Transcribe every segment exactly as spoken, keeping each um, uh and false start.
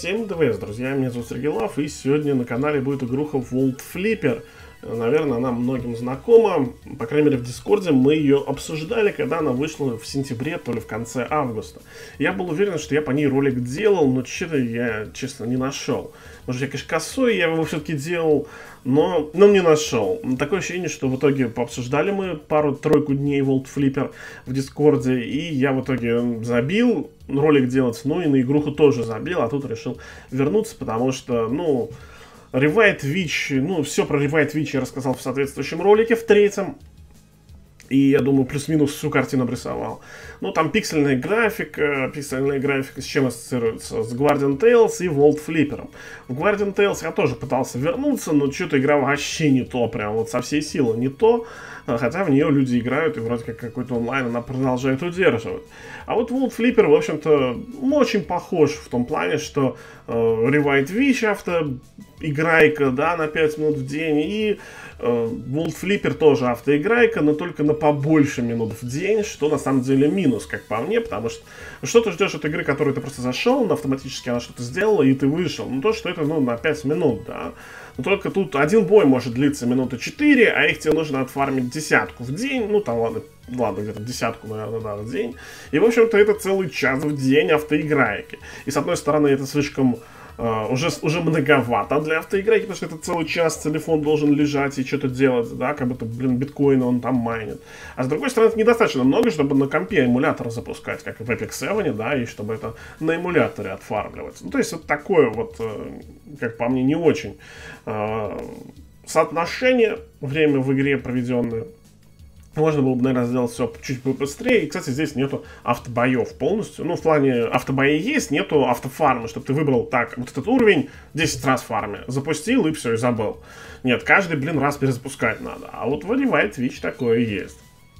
Всем ДВС, друзья, меня зовут Сергей Лав, и сегодня на канале будет игруха World Flipper. Наверное, она многим знакома, по крайней мере в Дискорде мы ее обсуждали, когда она вышла в сентябре, то ли в конце августа. Я был уверен, что я по ней ролик делал, но что-то я, честно, не нашел. Может, я, конечно, косой, я его все-таки делал, но, но не нашел. Такое ощущение, что в итоге пообсуждали мы пару-тройку дней World Flipper в Дискорде, и я в итоге забил ролик делать, ну и на игруху тоже забил, а тут решил вернуться, потому что, ну... Revive Witch, ну, все про Revive Witch я рассказал в соответствующем ролике, в третьем. И, я думаю, плюс-минус всю картину обрисовал. Ну, там пиксельная графика, пиксельная графика с чем ассоциируется? С Guardian Tales и World Flipper. В Guardian Tales я тоже пытался вернуться, но что-то игра вообще не то, прям вот со всей силы не то. Хотя в нее люди играют, и вроде как какой-то онлайн она продолжает удерживать. А вот World Flipper, в общем-то, ну, очень похож в том плане, что э, Revive Witch автоиграйка, да, на пять минут в день, и э, World Flipper тоже автоиграйка, но только на побольше минут в день, что на самом деле минус, как по мне, потому что что ты ждешь от игры, которую ты просто зашел, но автоматически она что-то сделала, и ты вышел. Ну, то, что это, ну, на пять минут, да. Но только тут один бой может длиться минуты четыре, а их тебе нужно отфармить десятку в день. Ну, там, ладно, ладно где-то десятку, наверное, да, в день. И, в общем-то, это целый час в день автоиграйки. И, с одной стороны, это слишком... Uh, уже, уже многовато для автоиграйки, потому что это целый час телефон должен лежать и что-то делать, да, как будто, блин, биткоин он там майнит. А с другой стороны, это недостаточно много, чтобы на компе эмулятор запускать, как и в Epic семь, да, и чтобы это на эмуляторе отфармливать. Ну, то есть, вот такое вот, как по мне, не очень uh, соотношение, время в игре проведенное. Можно было бы, наверное, сделать все чуть быстрее. И, кстати, здесь нету автобоев полностью. Ну, в плане автобои есть, нету автофарма, чтобы ты выбрал так, вот этот уровень десять раз фарме. Запустил и все, и забыл. Нет, каждый, блин, раз перезапускать надо. А вот в Revive Witch такое есть.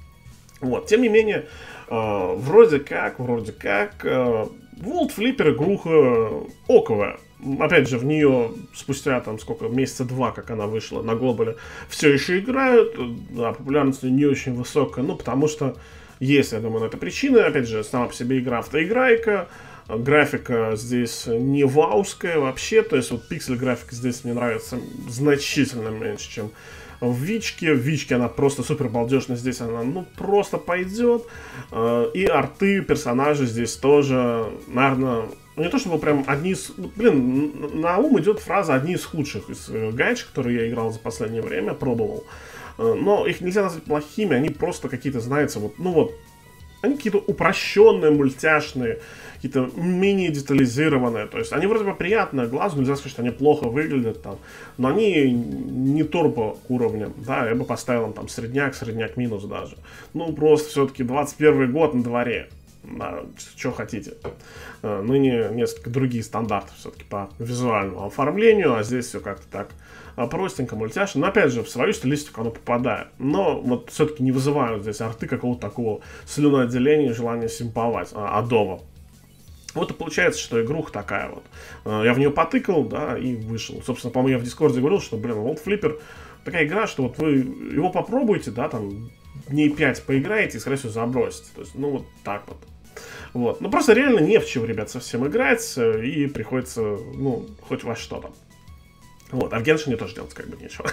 Вот, тем не менее, э, вроде как, вроде как, э, World Flipper игруха оковая. Опять же, в нее спустя там сколько, месяца два, как она вышла на глобале, все еще играют, да, популярность не очень высокая, ну, потому что есть, я думаю, на это причины. Опять же, сама по себе игра автоиграйка, графика здесь не вауская вообще, то есть вот пиксель графика здесь мне нравится значительно меньше, чем в Вичке. В Вичке она просто супер балдежная, здесь она, ну, просто пойдет. И арты персонажей здесь тоже, наверное... Не то чтобы прям одни из... Блин, на ум идет фраза «одни из худших» из гайч, которые я играл за последнее время, пробовал. Но их нельзя назвать плохими, они просто какие-то, знаете, вот, ну вот, они какие-то упрощенные, мультяшные, какие-то менее детализированные. То есть они вроде бы приятные глазу, нельзя сказать, что они плохо выглядят там, но они не турбо к уровням, да, я бы поставил им там средняк, средняк минус даже. Ну, просто все-таки двадцать первый год на дворе. Да, что хотите. Ныне несколько другие стандарты все-таки по визуальному оформлению, а здесь все как-то так простенько, мультяшно. Но опять же, в свою стилистику оно попадает. Но вот все-таки не вызывают здесь арты какого-то такого слюноотделения, желания симповать а, Adobe. Вот и получается, что игруха такая вот. Я в нее потыкал, да, и вышел. Собственно, по-моему, я в Дискорде говорил, что, блин, World Flipper такая игра, что вот вы его попробуете, да, там, дней пять поиграете и, скорее всего, забросите. То есть, ну, вот так вот. Вот. Ну, просто реально не в чем, ребят, совсем играть, и приходится, ну, хоть во что-то. Вот, а в Геншине тоже делать как бы нечего.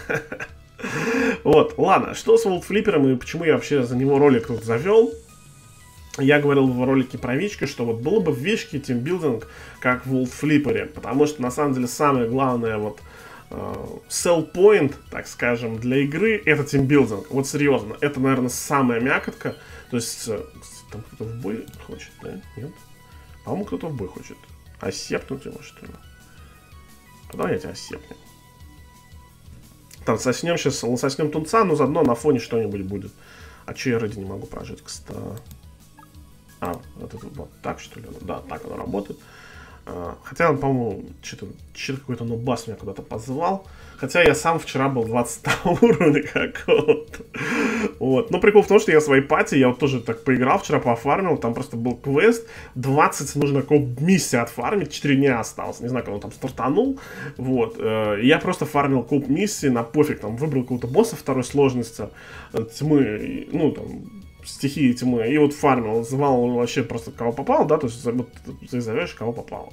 Вот, ладно, что с World Flipper и почему я вообще за него ролик тут завел? Я говорил в ролике про Вичку, что вот было бы в Вичке тимбилдинг, как в World Flipper, потому что, на самом деле, самое главное, вот, Uh, sell point, так скажем, для игры это тимбилдинг. Вот серьезно, это, наверное, самая мякотка. То есть, uh, там кто-то в бой хочет, да? Нет? По-моему, кто-то в бой хочет. Осепнуть его, что ли? Давай я тебя осепнем. Там соснем сейчас, соснем тунца, но заодно на фоне что-нибудь будет. А че я ради не могу прожить, кстати? А, вот это вот так, что ли? Да, так оно работает. Хотя он, по-моему, что-то какой-то нубас меня куда-то позвал. Хотя я сам вчера был двадцатого уровня какого-то. Вот. Но прикол в том, что я в своей пати, я вот тоже так поиграл, вчера пофармил, там просто был квест, двадцать нужно коп-миссии отфармить, четыре дня осталось, не знаю, как он там стартанул. Вот. Я просто фармил коп-миссии на пофиг, там выбрал какого-то босса второй сложности, тьмы, ну там... стихии тьмы, и вот фармил, звал вообще просто кого попало, да, то есть ты зовешь кого попало.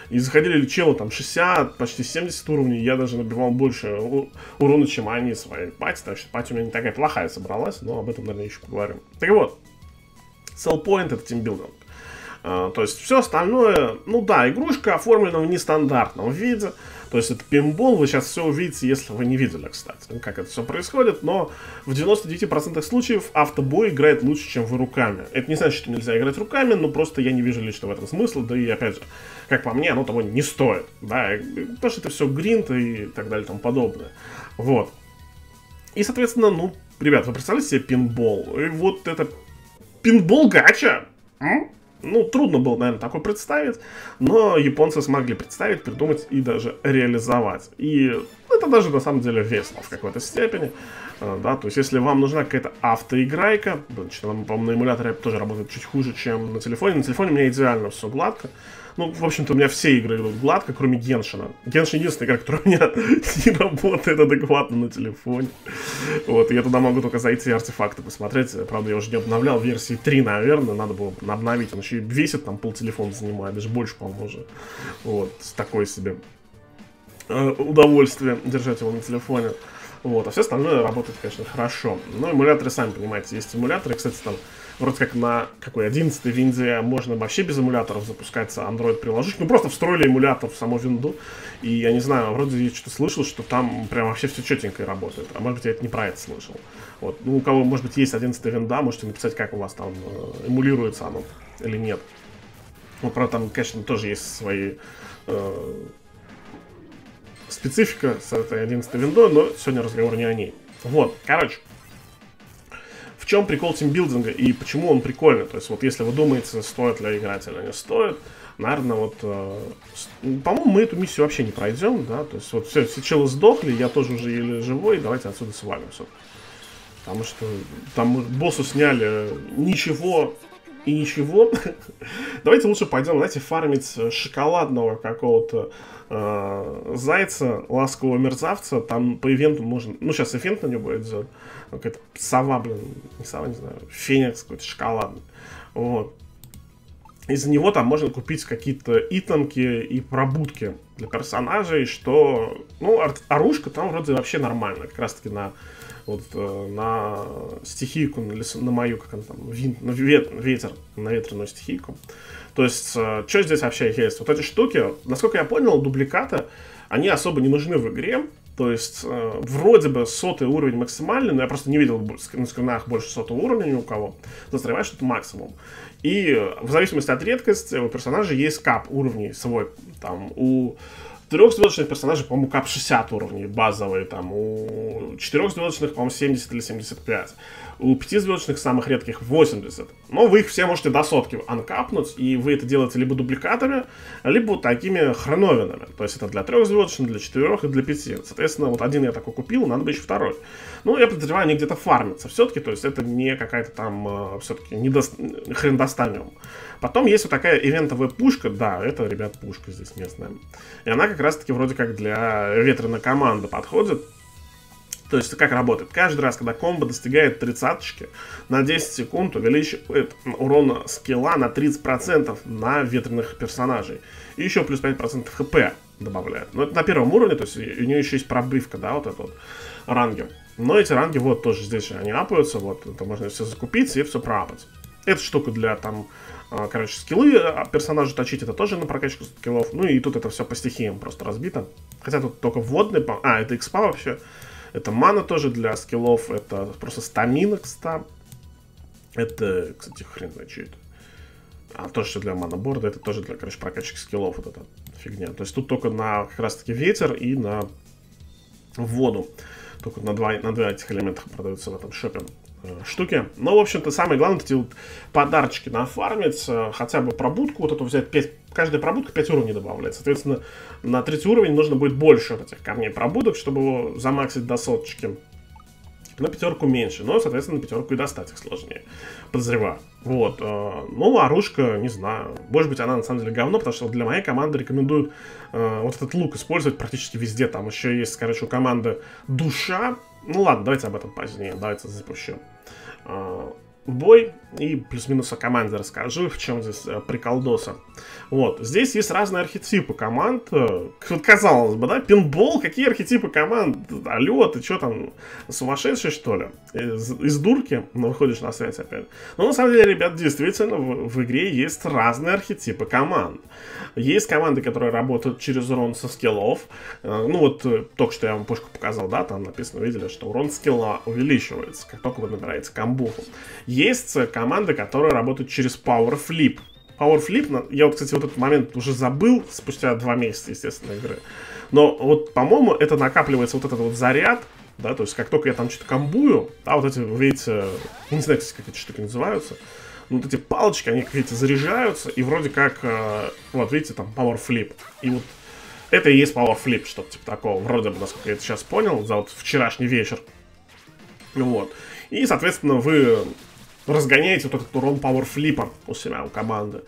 И заходили челы там шестьдесят, почти семьдесят уровней, я даже набивал больше урона, чем они своей пати, так что пати у меня не такая плохая собралась, но об этом, наверное, еще поговорим. Так вот, sell point — это тимбилдинг. Uh, то есть все остальное, ну да, игрушка оформлена в нестандартном виде. То есть это пинбол, вы сейчас все увидите, если вы не видели, кстати, как это все происходит. Но в девяноста девяти процентах случаев автобой играет лучше, чем вы руками. Это не значит, что нельзя играть руками, но просто я не вижу лично в этом смысла. Да и опять же, как по мне, оно того не стоит. Да, потому что это все гринд и так далее и тому подобное. Вот. И, соответственно, ну, ребят, вы представляете себе пинбол? И вот это пинбол-гача. Ну, трудно было, наверное, такое представить, но японцы смогли представить, придумать и даже реализовать. И это даже, на самом деле, весело в какой-то степени, да, то есть если вам нужна какая-то автоиграйка, по-моему, на эмуляторе тоже работает чуть хуже, чем на телефоне. На телефоне у меня идеально все гладко. Ну, в общем-то, у меня все игры идут гладко, кроме Геншина. Геншин — единственная игра, которая у меня не работает адекватно на телефоне. Вот, я туда могу только зайти и артефакты посмотреть. Правда, я уже не обновлял, версии три, наверное, надо было обновить. Он еще и весит, там, полтелефона занимает, даже больше, по-моему, уже. Вот, такое себе э, удовольствие держать его на телефоне. Вот, а все остальное работает, конечно, хорошо. Но эмуляторы, сами понимаете, есть эмуляторы, кстати, там, вроде как на какой одиннадцатой винде можно вообще без эмуляторов запускаться Android-приложить. Ну, просто встроили эмулятор в саму винду. И я не знаю, вроде я что-то слышал, что там прям вообще все четенько работает. А может быть, я это не про это слышал. Вот. Ну, у кого, может быть, есть одиннадцатая винда, можете написать, как у вас там э, эмулируется оно или нет. Ну, правда, там, конечно, тоже есть свои... Э, специфика с этой одиннадцатой виндой, но сегодня разговор не о ней. Вот, короче. В чем прикол тимбилдинга и почему он прикольный? То есть, вот если вы думаете, стоит ли играть или не стоит, наверное, вот... Э, по-моему, мы эту миссию вообще не пройдем, да? То есть, вот все, все челы сдохли, я тоже уже еле живой, давайте отсюда свалимся. Потому что там боссу сняли ничего и ничего. Давайте лучше пойдем, знаете, фармить шоколадного какого-то э, зайца, ласкового мерзавца. Там по ивенту можно... Ну, сейчас ивент на него будет сделать. Какая-то сова, блин, не сова, не знаю, феникс какой-то шоколадный. Вот. Из-за него там можно купить какие-то итемки и пробудки для персонажей, что... Ну, оружка там вроде вообще нормально. Как раз-таки на... Вот э, на стихийку, на, лес, на мою, как она там, вин, на вет, ветер, на ветреную стихийку. То есть, э, что здесь вообще есть? Вот эти штуки, насколько я понял, дубликаты, они особо не нужны в игре. То есть, э, вроде бы сотый уровень максимальный, но я просто не видел на скринах больше сотого уровня ни у кого. Застреваешь, что это максимум. И в зависимости от редкости у персонажа есть кап уровней свой. Там у трехзвездочных персонажей, по-моему, кап шестьдесят уровней базовые, там, у четырехзвездочных, по-моему, семьдесят или семьдесят пять, у пятизвездочных самых редких восемьдесят. Но вы их все можете до сотки анкапнуть, и вы это делаете либо дубликатами, либо вот такими хреновинами. То есть это для трехзвездочных, для четырех и для пяти. Соответственно, вот один я такой купил, надо бы еще второй. Ну, я подозреваю, они где-то фармятся все-таки, то есть это не какая-то там все-таки не до... хрен достанем. Потом есть вот такая ивентовая пушка, да, это, ребят, пушка здесь местная. И она как раз-таки вроде как для ветреной команды подходит. То есть как работает? Каждый раз, когда комбо достигает тридцаточки, на десять секунд увеличивает урон скилла на тридцать процентов на ветреных персонажей. И еще плюс пять процентов хп добавляет. Но это на первом уровне, то есть у нее еще есть пробивка, да, вот это вот ранги. Но эти ранги вот тоже здесь они апаются, вот, это можно все закупить и все проапать. Эта штука для там, короче, скиллы персонажа точить, это тоже на прокачку скиллов. Ну и тут это все по стихиям просто разбито. Хотя тут только вводные, а, это экспа вообще. Это мана тоже для скиллов, это просто стамина, кстати. Это, кстати, хрен знает, что это. А то, что для маноборда, это тоже для, короче, прокачки скиллов, вот эта фигня. То есть тут только на как раз-таки ветер и на воду. Только на два, на два этих элемента продаются в этом шопе штуки. Но, в общем-то, самое главное, эти вот подарочки нафармить, хотя бы пробудку, вот эту взять, пять, каждая пробудка пять уровней добавляет. Соответственно, на третий уровень нужно будет больше этих камней пробудок, чтобы его замаксить до соточки. На пятерку меньше, но, соответственно, на пятерку и достать их сложнее. Подозреваю. Вот. Ну, оружка, не знаю. Может быть, она на самом деле говно, потому что для моей команды рекомендуют э, вот этот лук использовать практически везде. Там еще есть, короче, у команды душа. Ну ладно, давайте об этом позднее. Давайте запущу. Э, бой и плюс-минус о команде расскажу, в чем здесь приколдоса. Вот, здесь есть разные архетипы команд. Вот казалось бы, да, пинбол, какие архетипы команд? Алло, ты что там, сумасшедший, что ли? Из, из дурки, ну, выходишь на связь опять. Но на самом деле, ребят, действительно, в, в игре есть разные архетипы команд. Есть команды, которые работают через урон со скиллов. Ну, вот, только что я вам пушку показал, да, там написано, видели, что урон скилла увеличивается, как только вы набираете камбуху. Есть команды, которые работают через Power Flip. Power Flip, я вот, кстати, вот этот момент уже забыл спустя два месяца, естественно, игры. Но вот, по-моему, это накапливается вот этот вот заряд, да, то есть как только я там что-то комбую, да, вот эти, вы видите, не знаю, как эти штуки называются, но вот эти палочки, они, как видите, заряжаются, и вроде как, э, вот, видите, там Power Flip. И вот это и есть Power Flip, что-то типа такого, вроде бы, насколько я это сейчас понял, за вот вчерашний вечер. Вот. И, соответственно, вы разгоняете вот этот урон пауэрфлипа у себя, у команды.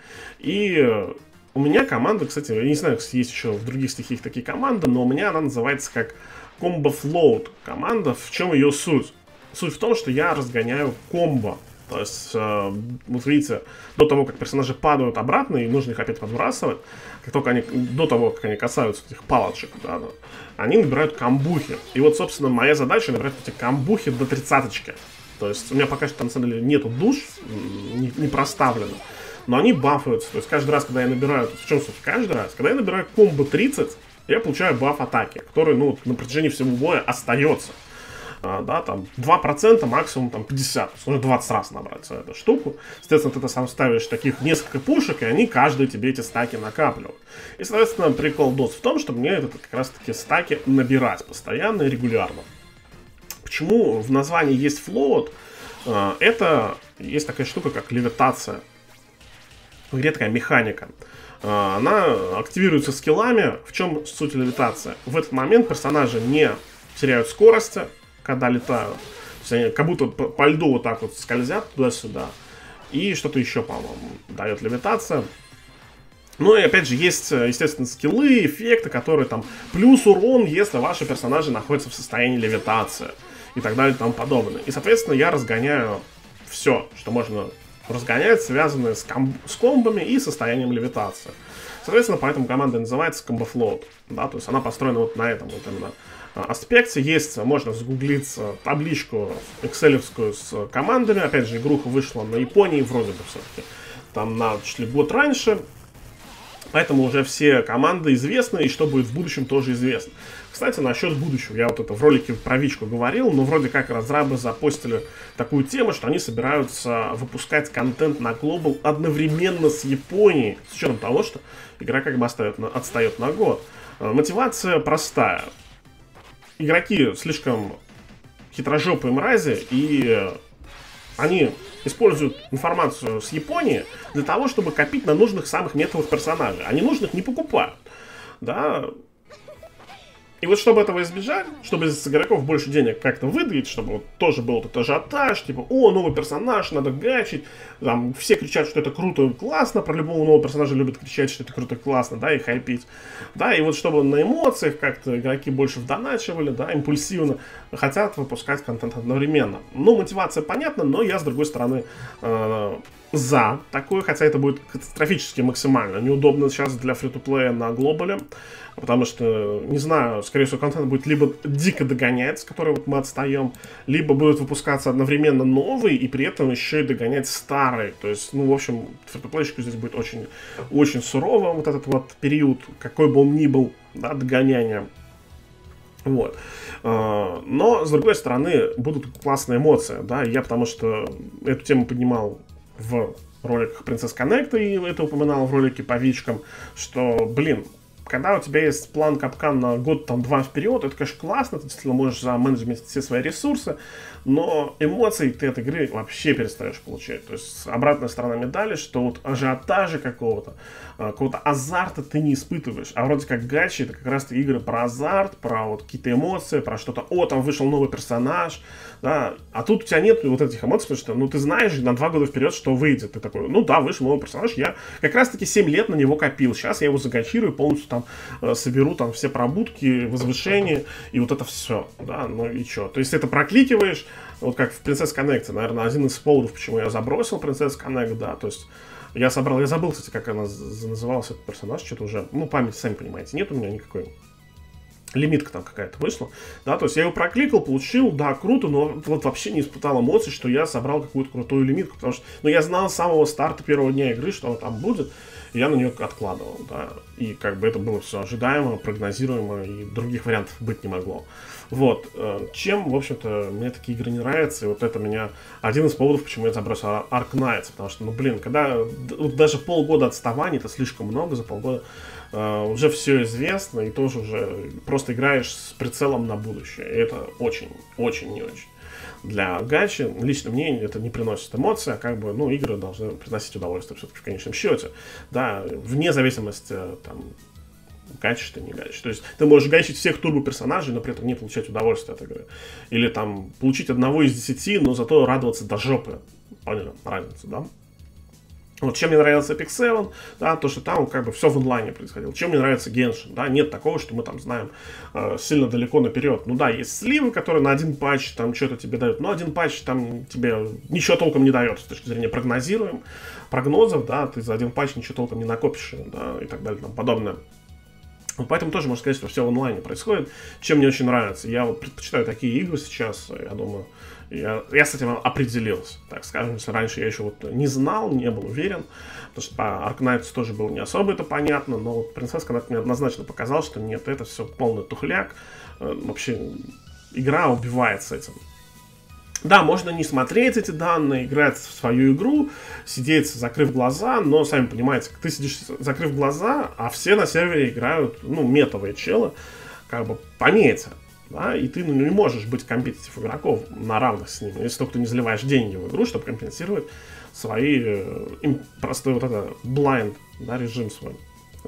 И у меня команда, кстати, я не знаю, есть еще в других стихиях такие команды, но у меня она называется как Combo Float команда. В чем ее суть? Суть в том, что я разгоняю комбо. То есть, э, вот видите, до того, как персонажи падают обратно, и нужно их опять подбрасывать, как только они, до того, как они касаются этих палочек, да, да, они набирают камбухи. И вот, собственно, моя задача набирать эти камбухи до тридцаточки. То есть, у меня пока что, на самом деле, нету душ, не, не проставлено, но они бафаются. То есть, каждый раз, когда я набираю, в чем суть? Каждый раз, когда я набираю комбо тридцать, я получаю баф атаки, который, ну, на протяжении всего боя остается. А, да, там два процента, максимум там пятьдесят, то есть нужно двадцать раз набрать эту штуку. Естественно, ты, ты сам ставишь таких несколько пушек, и они каждый тебе эти стаки накапливают. И, соответственно, прикол дос в том, что мне это как раз таки стаки набирать постоянно и регулярно. Почему в названии есть float? А, это есть такая штука, как левитация. В игре такая механика. А, она активируется скиллами. В чем суть левитации? В этот момент персонажи не теряют скорости, когда летают. То есть они как будто по, по льду вот так вот скользят туда-сюда. И что-то еще, по-моему, дает левитация. Ну и опять же есть, естественно, скиллы, эффекты, которые там плюс урон, если ваши персонажи находятся в состоянии левитации. И так далее и тому подобное. И, соответственно, я разгоняю все, что можно разгонять, связанное с, ком с комбами и состоянием левитации. Соответственно, поэтому команда называется Combo Float. Да, то есть она построена вот на этом вот именно аспекте. Есть, можно загуглить табличку экселевскую с командами. Опять же, игруха вышла на Японии, вроде бы все-таки там на чуть ли год раньше. Поэтому уже все команды известны, и что будет в будущем, тоже известно. Кстати, насчет будущего, я вот это в ролике про Вичку говорил, но вроде как разрабы запостили такую тему, что они собираются выпускать контент на Global одновременно с Японией, с учетом того, что игра как бы отстает на, отстает на год. Мотивация простая. Игроки слишком хитрожопые мрази, и они используют информацию с Японии для того, чтобы копить на нужных самых метовых персонажей. А ненужных не покупают. Да. И вот чтобы этого избежать, чтобы из игроков больше денег как-то выдавить, чтобы вот тоже был этот ажиотаж, типа, о, новый персонаж, надо гачить, там, все кричат, что это круто и классно, про любого нового персонажа любят кричать, что это круто и классно, да, и хайпить, да, и вот чтобы на эмоциях как-то игроки больше вдоначивали, да, импульсивно, хотят выпускать контент одновременно. Ну, мотивация понятна, но я, с другой стороны, э за такое, хотя это будет катастрофически максимально неудобно сейчас для фри-то-плея на глобале, потому что, не знаю, скорее всего, контент будет либо дико догонять, с которой вот мы отстаем, либо будет выпускаться одновременно новый и при этом еще и догонять старый. То есть, ну, в общем, фри-то-плейщику здесь будет очень, очень сурово вот этот вот период, какой бы он ни был, да, догоняния. Вот. Но, с другой стороны, будут классные эмоции, да, я потому что эту тему поднимал в роликах Princess Connect, и это упоминал в ролике по Вичкам, что, блин, когда у тебя есть план капкан на год, там, два вперед, это, конечно, классно, ты действительно можешь заменеджментить все свои ресурсы, но эмоций ты от игры вообще перестаешь получать. То есть, обратная сторона медали, что вот ажиотажа какого-то, какого-то азарта ты не испытываешь. А вроде как гачи, это как раз-таки игры про азарт, про вот какие-то эмоции, про что-то, о, там вышел новый персонаж, да, а тут у тебя нет вот этих эмоций, потому что, ну, ты знаешь на два года вперед, что выйдет. Ты такой, ну да, вышел новый персонаж, я как раз-таки семь лет на него копил, сейчас я его загачирую, полностью там там э, соберу там все пробудки, возвышения, и вот это все, да, ну и что? То есть это прокликиваешь, вот как в Princess Connect, наверное, один из поводов, почему я забросил Princess Connect, да, то есть я собрал, я забыл, кстати, как она называлась, этот персонаж, что-то уже, ну, память, сами понимаете, нет у меня никакой. Лимитка там какая-то вышла, да, то есть я его прокликал, получил, да, круто, но вот вообще не испытал эмоций, что я собрал какую-то крутую лимитку, потому что, ну, я знал с самого старта первого дня игры, что она там будет, и я на нее откладывал, да, и как бы это было все ожидаемо, прогнозируемо, и других вариантов быть не могло. Вот, чем, в общем-то, мне такие игры не нравятся, и вот это меня один из поводов, почему я забросил Ark Knights, потому что, ну, блин, когда вот даже полгода отставания, это слишком много за полгода, Uh, уже все известно, и тоже уже просто играешь с прицелом на будущее. И это очень, очень не очень. Для гачи, лично мне это не приносит эмоций, а как бы, ну, игры должны приносить удовольствие все-таки в конечном счете. Да, вне зависимости, там, гачишь ты, не гачишь. То есть ты можешь гачить всех турбо-персонажей, но при этом не получать удовольствие от игры. Или там получить одного из десяти, но зато радоваться до жопы. Поняли разницу, да? Вот чем мне нравился Epic Seven, да, то, что там как бы все в онлайне происходило. Чем мне нравится Genshin, да, нет такого, что мы там знаем э, сильно далеко наперед. Ну да, есть сливы, которые на один патч там что-то тебе дают, но один патч там тебе ничего толком не дает с точки зрения прогнозируем, прогнозов, да, ты за один патч ничего толком не накопишь, да, и так далее, там подобное. Вот поэтому тоже можно сказать, что все в онлайне происходит, чем мне очень нравится. Я вот предпочитаю такие игры сейчас, я думаю, я, я с этим определился, так скажем, если раньше я еще вот не знал, не был уверен, потому что по Ark Knights тоже было не особо это понятно, но вот Princess Connect мне однозначно показал, что нет, это все полный тухляк, вообще игра убивает с этим. Да, можно не смотреть эти данные, играть в свою игру, сидеть, закрыв глаза, но, сами понимаете, ты сидишь, закрыв глаза, а все на сервере играют, ну, метовые челы, как бы по мете, да, и ты, ну, не можешь быть компетитив игроков на равных с ними, если только ты не заливаешь деньги в игру, чтобы компенсировать свои, им, простой вот это, blind, да, режим свой,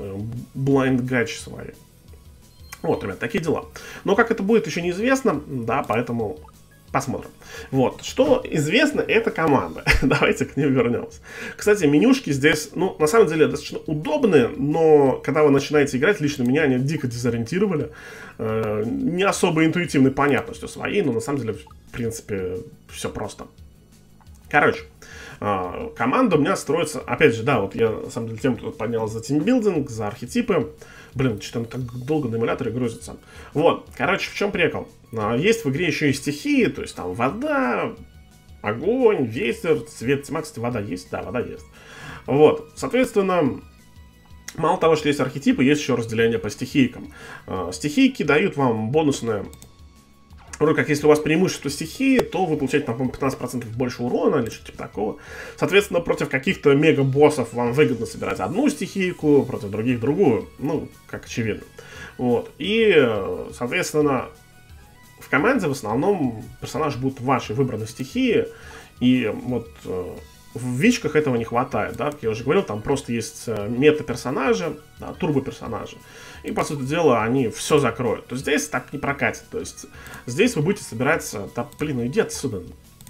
blind гач свои. Вот, ребят, такие дела. Но как это будет, еще неизвестно, да, поэтому... Посмотрим. Вот. Что известно, это команда. Давайте к ним вернемся. Кстати, менюшки здесь, ну, на самом деле, достаточно удобные, но когда вы начинаете играть, лично меня они дико дезориентировали. Э, не особо интуитивной понятностью своей, но на самом деле, в принципе, все просто. Короче, э, команда у меня строится, опять же, да, вот я, на самом деле, тем, кто поднял за тимбилдинг, за архетипы. Блин, что-то так долго на эмуляторе грузится. Вот, короче, в чем прикол? Есть в игре еще и стихии, то есть там вода, огонь, ветер, свет, тьма. Кстати, вода есть? Да, вода есть. Вот, соответственно, мало того, что есть архетипы, есть еще разделение по стихийкам. Стихийки дают вам бонусное... Вроде как, если у вас преимущество стихии, то вы получаете, там, пятнадцать процентов больше урона или что-то типа такого. Соответственно, против каких-то мега-боссов вам выгодно собирать одну стихийку, против других другую. Ну, как очевидно. Вот. И, соответственно, в команде в основном персонажи будут вашей выбранной стихии. И вот в вичках этого не хватает, да, как я уже говорил, там просто есть мета-персонажи, да, турбо-персонажи. И, по сути дела, они все закроют. То есть здесь так не прокатит. То есть здесь вы будете собирать... Да, блин, ну иди отсюда.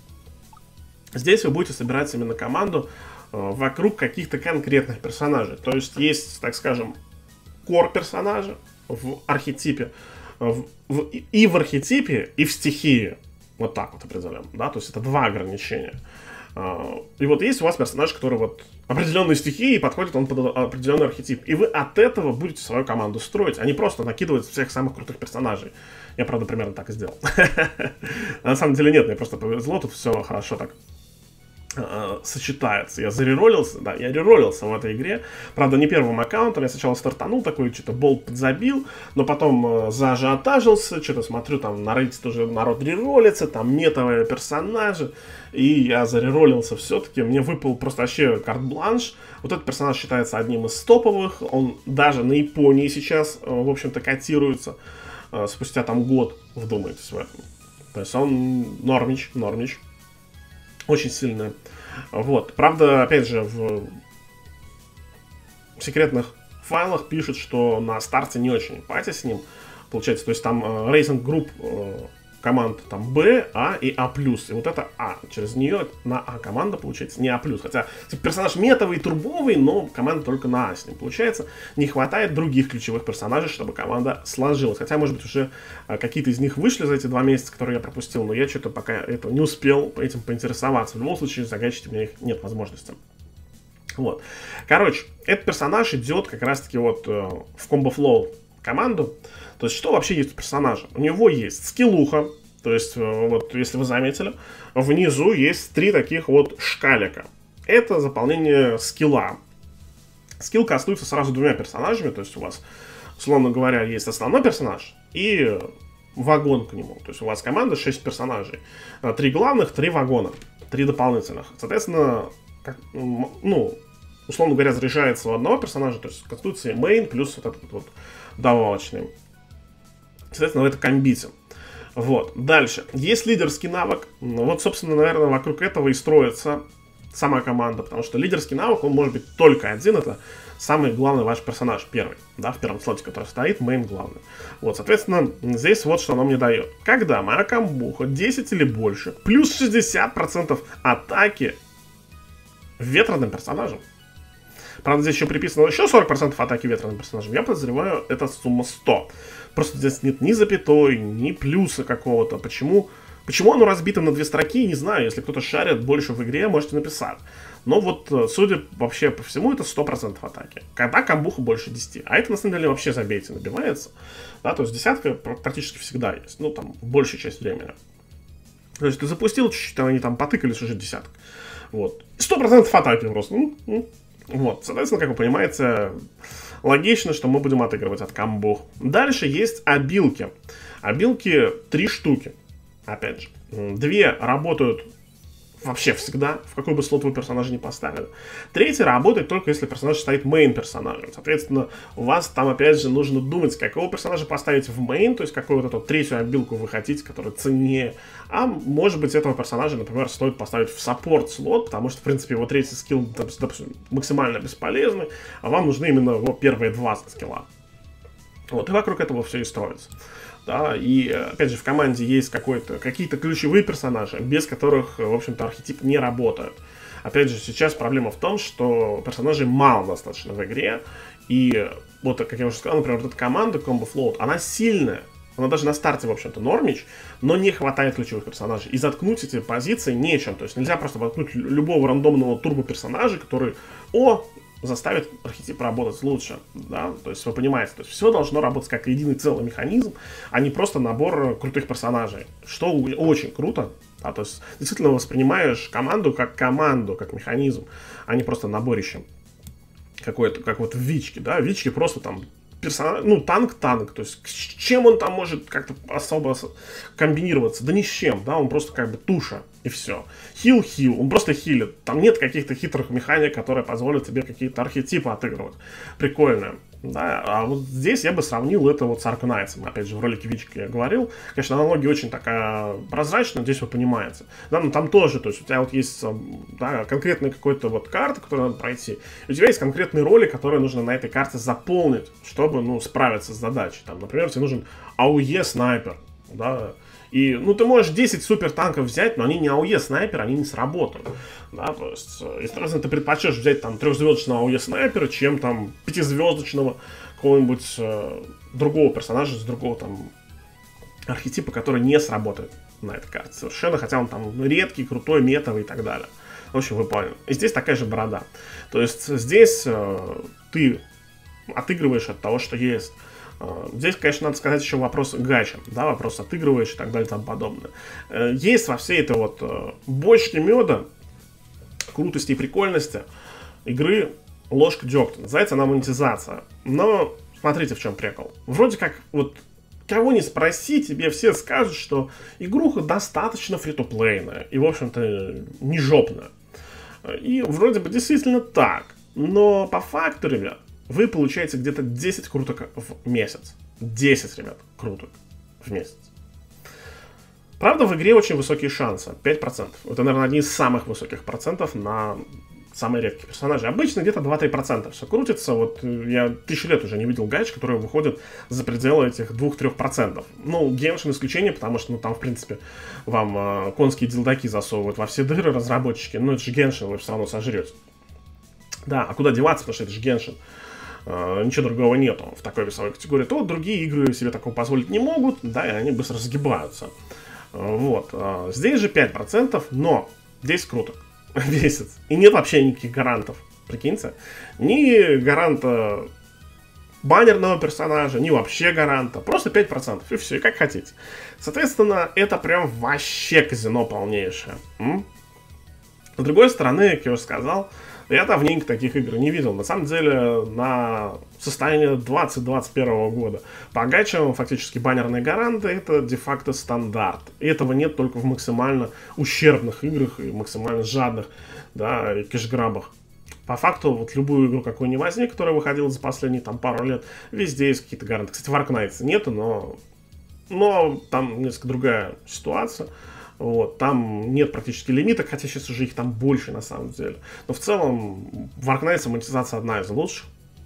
Здесь вы будете собирать именно команду э, вокруг каких-то конкретных персонажей. То есть есть, так скажем, кор-персонажи в архетипе. В, в, и в архетипе, и в стихии. Вот так вот определяем. Да? То есть это два ограничения. И вот есть у вас персонаж, который вот определенной стихии, подходит он под определенный архетип. И вы от этого будете свою команду строить, а не просто накидывать всех самых крутых персонажей. Я, правда, примерно так и сделал. На самом деле нет, мне просто повезло, тут все хорошо так сочетается. Я зареролился, да, я реролился в этой игре. Правда, не первым аккаунтом. Я сначала стартанул такой, что-то болт подзабил, но потом заажиотажился, что-то смотрю, там на Reddit тоже народ реролится, там метовые персонажи. И я зареролился все-таки. Мне выпал просто вообще карт-бланш. Вот этот персонаж считается одним из топовых. Он даже на Японии сейчас, в общем-то, котируется. Спустя там год, вдумайтесь в этом. То есть он нормич, нормич. Очень сильная. Вот. Правда, опять же, в секретных файлах пишут, что на старте не очень эмпатия с ним получается. То есть там Racing Group, команд там Б, А и А+. И вот это А. Через нее на А команда получается не А+. Хотя типа, персонаж метовый, турбовый, но команда только на А с ним получается. Не хватает других ключевых персонажей, чтобы команда сложилась. Хотя, может быть, уже а, какие-то из них вышли за эти два месяца, которые я пропустил, но я что-то пока это не успел этим поинтересоваться. В любом случае, загачить у меня их нет возможности. Вот. Короче, этот персонаж идет как раз-таки вот э, в комбо-флоу команду. То есть, что вообще есть у персонажа? У него есть скиллуха, то есть, э, вот, если вы заметили, внизу есть три таких вот шкалика. Это заполнение скилла. Скилл кастуется сразу двумя персонажами, то есть, у вас, условно говоря, есть основной персонаж и вагон к нему. То есть, у вас команда шесть персонажей. Три главных, три вагона, три дополнительных. Соответственно, как, ну... условно говоря, заряжается у одного персонажа, то есть конституция мейн плюс вот этот вот добавочный. Соответственно, это комбите. Вот. Дальше. Есть лидерский навык. Ну, вот, собственно, наверное, вокруг этого и строится сама команда, потому что лидерский навык, он может быть только один, это самый главный ваш персонаж, первый, да, в первом слоте, который стоит, мейн главный. Вот, соответственно, здесь вот что оно мне дает. Когда моя комбуха десять или больше, плюс шестьдесят процентов атаки ветреным персонажем. Правда, здесь еще приписано еще сорок процентов атаки ветреным персонажем. Я подозреваю, это сумма сто. Просто здесь нет ни запятой, ни плюса какого-то. Почему? Почему оно разбито на две строки, не знаю. Если кто-то шарит больше в игре, можете написать. Но вот, судя вообще по всему, это сто процентов атаки. Когда комбуха больше десяти. А это, на самом деле, вообще забейте, набивается. Да, то есть десятка практически всегда есть. Ну, там, большая часть времени. То есть ты запустил чуть-чуть, они там потыкались уже десяток. Вот. сто процентов атаки просто. Вот, соответственно, как вы понимаете, логично, что мы будем отыгрывать от комбух. Дальше есть обилки. Обилки три штуки. Опять же, две работают вообще всегда, в какой бы слот вы персонажа не поставили. Третья работает только если персонаж стоит мейн персонажем. Соответственно, у вас там опять же нужно думать, какого персонажа поставить в мейн, то есть какую вот эту третью обилку вы хотите, которая ценнее. А может быть, этого персонажа, например, стоит поставить в саппорт слот, потому что, в принципе, его третий скилл, допустим, максимально бесполезный, а вам нужны именно его первые два скилла. Вот, и вокруг этого все и строится. Да, и, опять же, в команде есть какой-то, какие-то ключевые персонажи, без которых, в общем-то, архетип не работает. Опять же, сейчас проблема в том, что персонажей мало достаточно в игре. И вот, как я уже сказал, например, вот эта команда Combo Float, она сильная. Она даже на старте, в общем-то, нормич, но не хватает ключевых персонажей. И заткнуть эти позиции нечем. То есть нельзя просто воткнуть любого рандомного турбо-персонажа, который, о, заставит архетип работать лучше, да, то есть вы понимаете, то есть все должно работать как единый целый механизм, а не просто набор крутых персонажей, что очень круто, да, то есть действительно воспринимаешь команду как команду, как механизм, а не просто наборище какое-то, как вот в Вичке, да, в Вичке просто там персонаж, ну, танк-танк, то есть с чем он там может как-то особо комбинироваться? Да ни с чем, да, он просто как бы туша, и все. Хил-хил, он просто хилит, там нет каких-то хитрых механик, которые позволят тебе какие-то архетипы отыгрывать. Прикольно, да, а вот здесь я бы сравнил это вот с Аркнайтсом, опять же, в ролике Вички я говорил, конечно, аналогия очень такая прозрачная, здесь вы понимаете, да, но там тоже, то есть у тебя вот есть, да, конкретная какая-то вот карта, которую надо пройти, и у тебя есть конкретные роли, которые нужно на этой карте заполнить, чтобы, ну, справиться с задачей, там, например, тебе нужен АОЕ снайпер, да, и, ну, ты можешь десять супер танков взять, но они не АОЕ снайпер, они не сработают, да, то есть, естественно, ты предпочтешь взять там трехзвездочного АОЕ снайпера, чем там пятизвездочного какого-нибудь э, другого персонажа с другого там архетипа, который не сработает на этой карте совершенно, хотя он там редкий, крутой, метовый и так далее. В общем, вы поняли. И здесь такая же борода. То есть здесь э, ты отыгрываешь от того, что есть. Здесь, конечно, надо сказать еще вопрос гача, да, вопрос отыгрываешь и так далее и тому подобное. Есть во всей этой вот бочке меда, крутости и прикольности игры ложка дегтя. Называется она монетизация. Но смотрите, в чем прикол. Вроде как, вот, кого не спроси, тебе все скажут, что игруха достаточно фри-то-плейная и, в общем-то, не жопная. И вроде бы действительно так. Но по факту, ребят, вы получаете где-то десять круток в месяц. десять, ребят, круток в месяц. Правда, в игре очень высокие шансы. пять процентов. Это, наверное, одни из самых высоких процентов на самые редкие персонажи. Обычно где-то два-три процента все крутится. Вот я тысячу лет уже не видел гач, который выходит за пределы этих двух-трёх процентов. Ну, Геншин исключение, потому что, ну, там, в принципе, вам э, конские дилдаки засовывают во все дыры разработчики. Но это же Геншин, вы все равно сожрете. Да, а куда деваться, потому что это же Геншин. Uh, ничего другого нету в такой весовой категории, то другие игры себе такого позволить не могут, да, и они быстро сгибаются. Uh, вот. Uh, здесь же пять процентов, но десять круток в месяц. И нет вообще никаких гарантов, прикиньте. Ни гаранта баннерного персонажа, ни вообще гаранта. Просто пять процентов, и все, как хотите. Соответственно, это прям вообще казино полнейшее. М? С другой стороны, как я уже сказал, я давненько таких игр не видел. На самом деле, на состояние двадцать-двадцать первого года по гачам фактически баннерные гаранты — это де-факто стандарт. И этого нет только в максимально ущербных играх и максимально жадных, да, и кэшграбах. По факту, вот любую игру, какую ни возьми, которая выходила за последние там пару лет, везде есть какие-то гаранты. Кстати, в Arknights нету, но, но там несколько другая ситуация. Вот, там нет практически лимиток, хотя сейчас уже их там больше на самом деле. Но в целом в Arknights монетизация одна из лучших.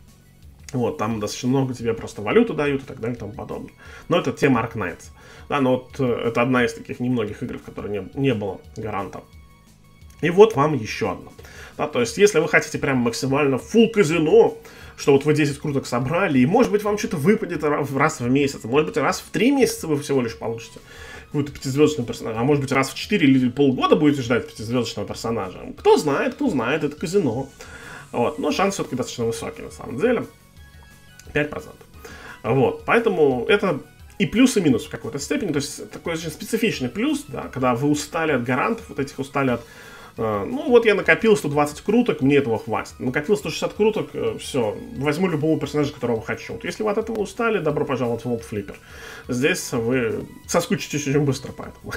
Вот, там достаточно много тебе просто валюту дают и так далее и тому подобное. Но это тема Arknights. Да, но вот это одна из таких немногих игр, в которой не, не было гаранта. И вот вам еще одна. Да, то есть, если вы хотите прям максимально full казино, что вот вы десять круток собрали, и может быть вам что-то выпадет раз в месяц, может быть раз в три месяца вы всего лишь получите какую-то пятизвездочного персонажа, а может быть раз в четыре или полгода будете ждать пятизвездочного персонажа. Кто знает, кто знает, это казино. Вот. Но шанс все-таки достаточно высокий на самом деле. пять процентов. Вот. Поэтому это и плюс, и минус в какой-то степени. То есть такой очень специфичный плюс, да, когда вы устали от гарантов, вот этих устали от... Uh, ну вот я накопил сто двадцать круток, мне этого хватит. Накопил сто шестьдесят круток, uh, все, возьму любого персонажа, которого хочу. Вот если вы от этого устали, добро пожаловать в World Flipper. Здесь вы соскучитесь очень быстро, поэтому.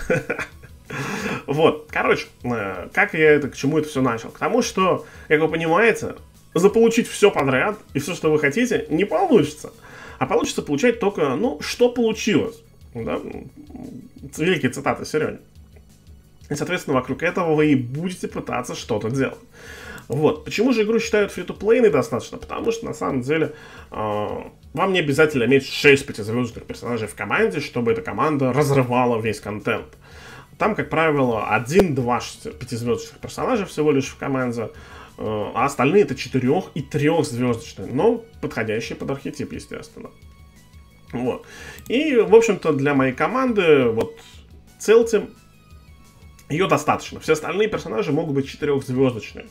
Вот, короче, uh, как я это, к чему это все начал? К тому, что, как вы понимаете, заполучить все подряд и все, что вы хотите, не получится. А получится получать только, ну, что получилось. Да? Великие цитаты Серёни. И, соответственно, вокруг этого вы и будете пытаться что-то делать. Вот. Почему же игру считают фри-то-плейной достаточно? Потому что, на самом деле, э, вам не обязательно иметь шесть пятизвездочных персонажей в команде, чтобы эта команда разрывала весь контент. Там, как правило, один-два пятизвездочных персонажа всего лишь в команде, э, а остальные это четырех- и трехзвездочные, но подходящие под архетип, естественно. Вот. И, в общем-то, для моей команды, вот, Целти, ее достаточно. Все остальные персонажи могут быть четырехзвездочные,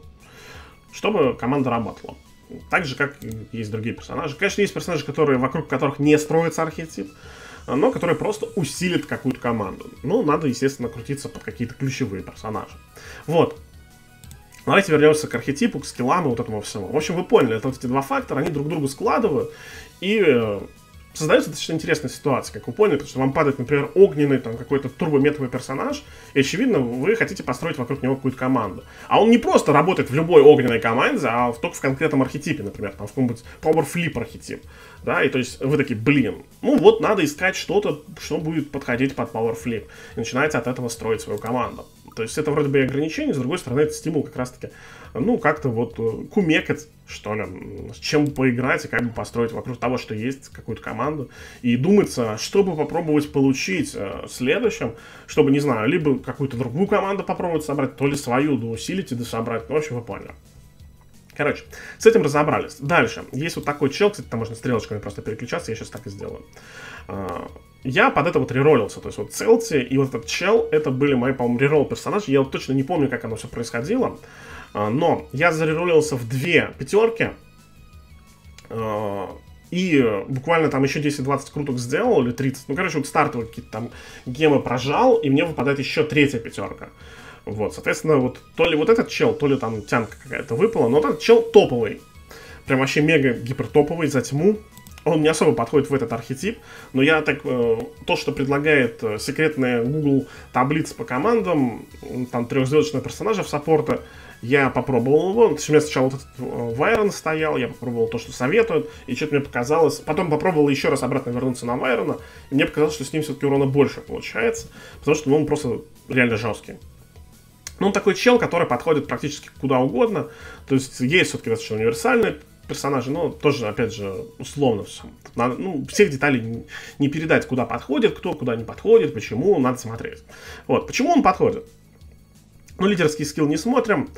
чтобы команда работала. Так же, как и есть другие персонажи. Конечно, есть персонажи, которые, вокруг которых не строится архетип, но которые просто усилят какую-то команду. Ну, надо, естественно, крутиться под какие-то ключевые персонажи. Вот. Давайте вернемся к архетипу, к скиллам и вот этому всему. В общем, вы поняли, это вот эти два фактора, они друг друга складывают и... создается достаточно интересная ситуация, как вы поняли, потому что вам падает, например, огненный там какой-то турбометовый персонаж, и, очевидно, вы хотите построить вокруг него какую-то команду. А он не просто работает в любой огненной команде, а только в конкретном архетипе, например, там в каком-нибудь Power Flip архетип. Да, и то есть вы такие, блин, ну вот надо искать что-то, что будет подходить под Power Flip. И начинаете от этого строить свою команду. То есть это вроде бы и ограничение, с другой стороны, это стимул как раз-таки, ну, как-то вот кумекать, что ли, с чем поиграть и как бы построить вокруг того, что есть, какую-то команду. И думается, чтобы попробовать получить э, следующим, чтобы, не знаю, либо какую-то другую команду попробовать собрать, то ли свою, да усилить и дособрать. Ну, в общем, вы поняли. Короче, с этим разобрались. Дальше. Есть вот такой чел, кстати, там можно стрелочками просто переключаться, я сейчас так и сделаю. Я под это вот реролился, то есть вот Целти и вот этот чел, это были мои, по-моему, реролл персонажи. Я вот точно не помню, как оно все происходило, но я зареролился в две пятерки, и буквально там еще десять-двадцать круток сделал, или тридцать. Ну, короче, вот стартовые какие-то там гемы прожал, и мне выпадает еще третья пятерка. Вот, соответственно, вот то ли вот этот чел, то ли там тянка какая-то выпала, но вот этот чел топовый. Прям вообще мега гипертоповый за тьму. Он не особо подходит в этот архетип, но я так, э, то, что предлагает э, секретная Google таблица по командам, там трехзвездочного персонажа в саппорта, я попробовал его. То есть у меня сначала вот этот Вайрон стоял, я попробовал то, что советуют, и что-то мне показалось. Потом попробовал еще раз обратно вернуться на Вайрона, и мне показалось, что с ним все-таки урона больше получается, потому что ну, он просто реально жесткий. Ну, он такой чел, который подходит практически куда угодно. То есть есть все-таки достаточно универсальные персонажи, но тоже, опять же, условно все. Надо, ну, всех деталей не, не передать, куда подходит, кто куда не подходит, почему, надо смотреть. Вот, почему он подходит? Ну, лидерский скилл не смотрим.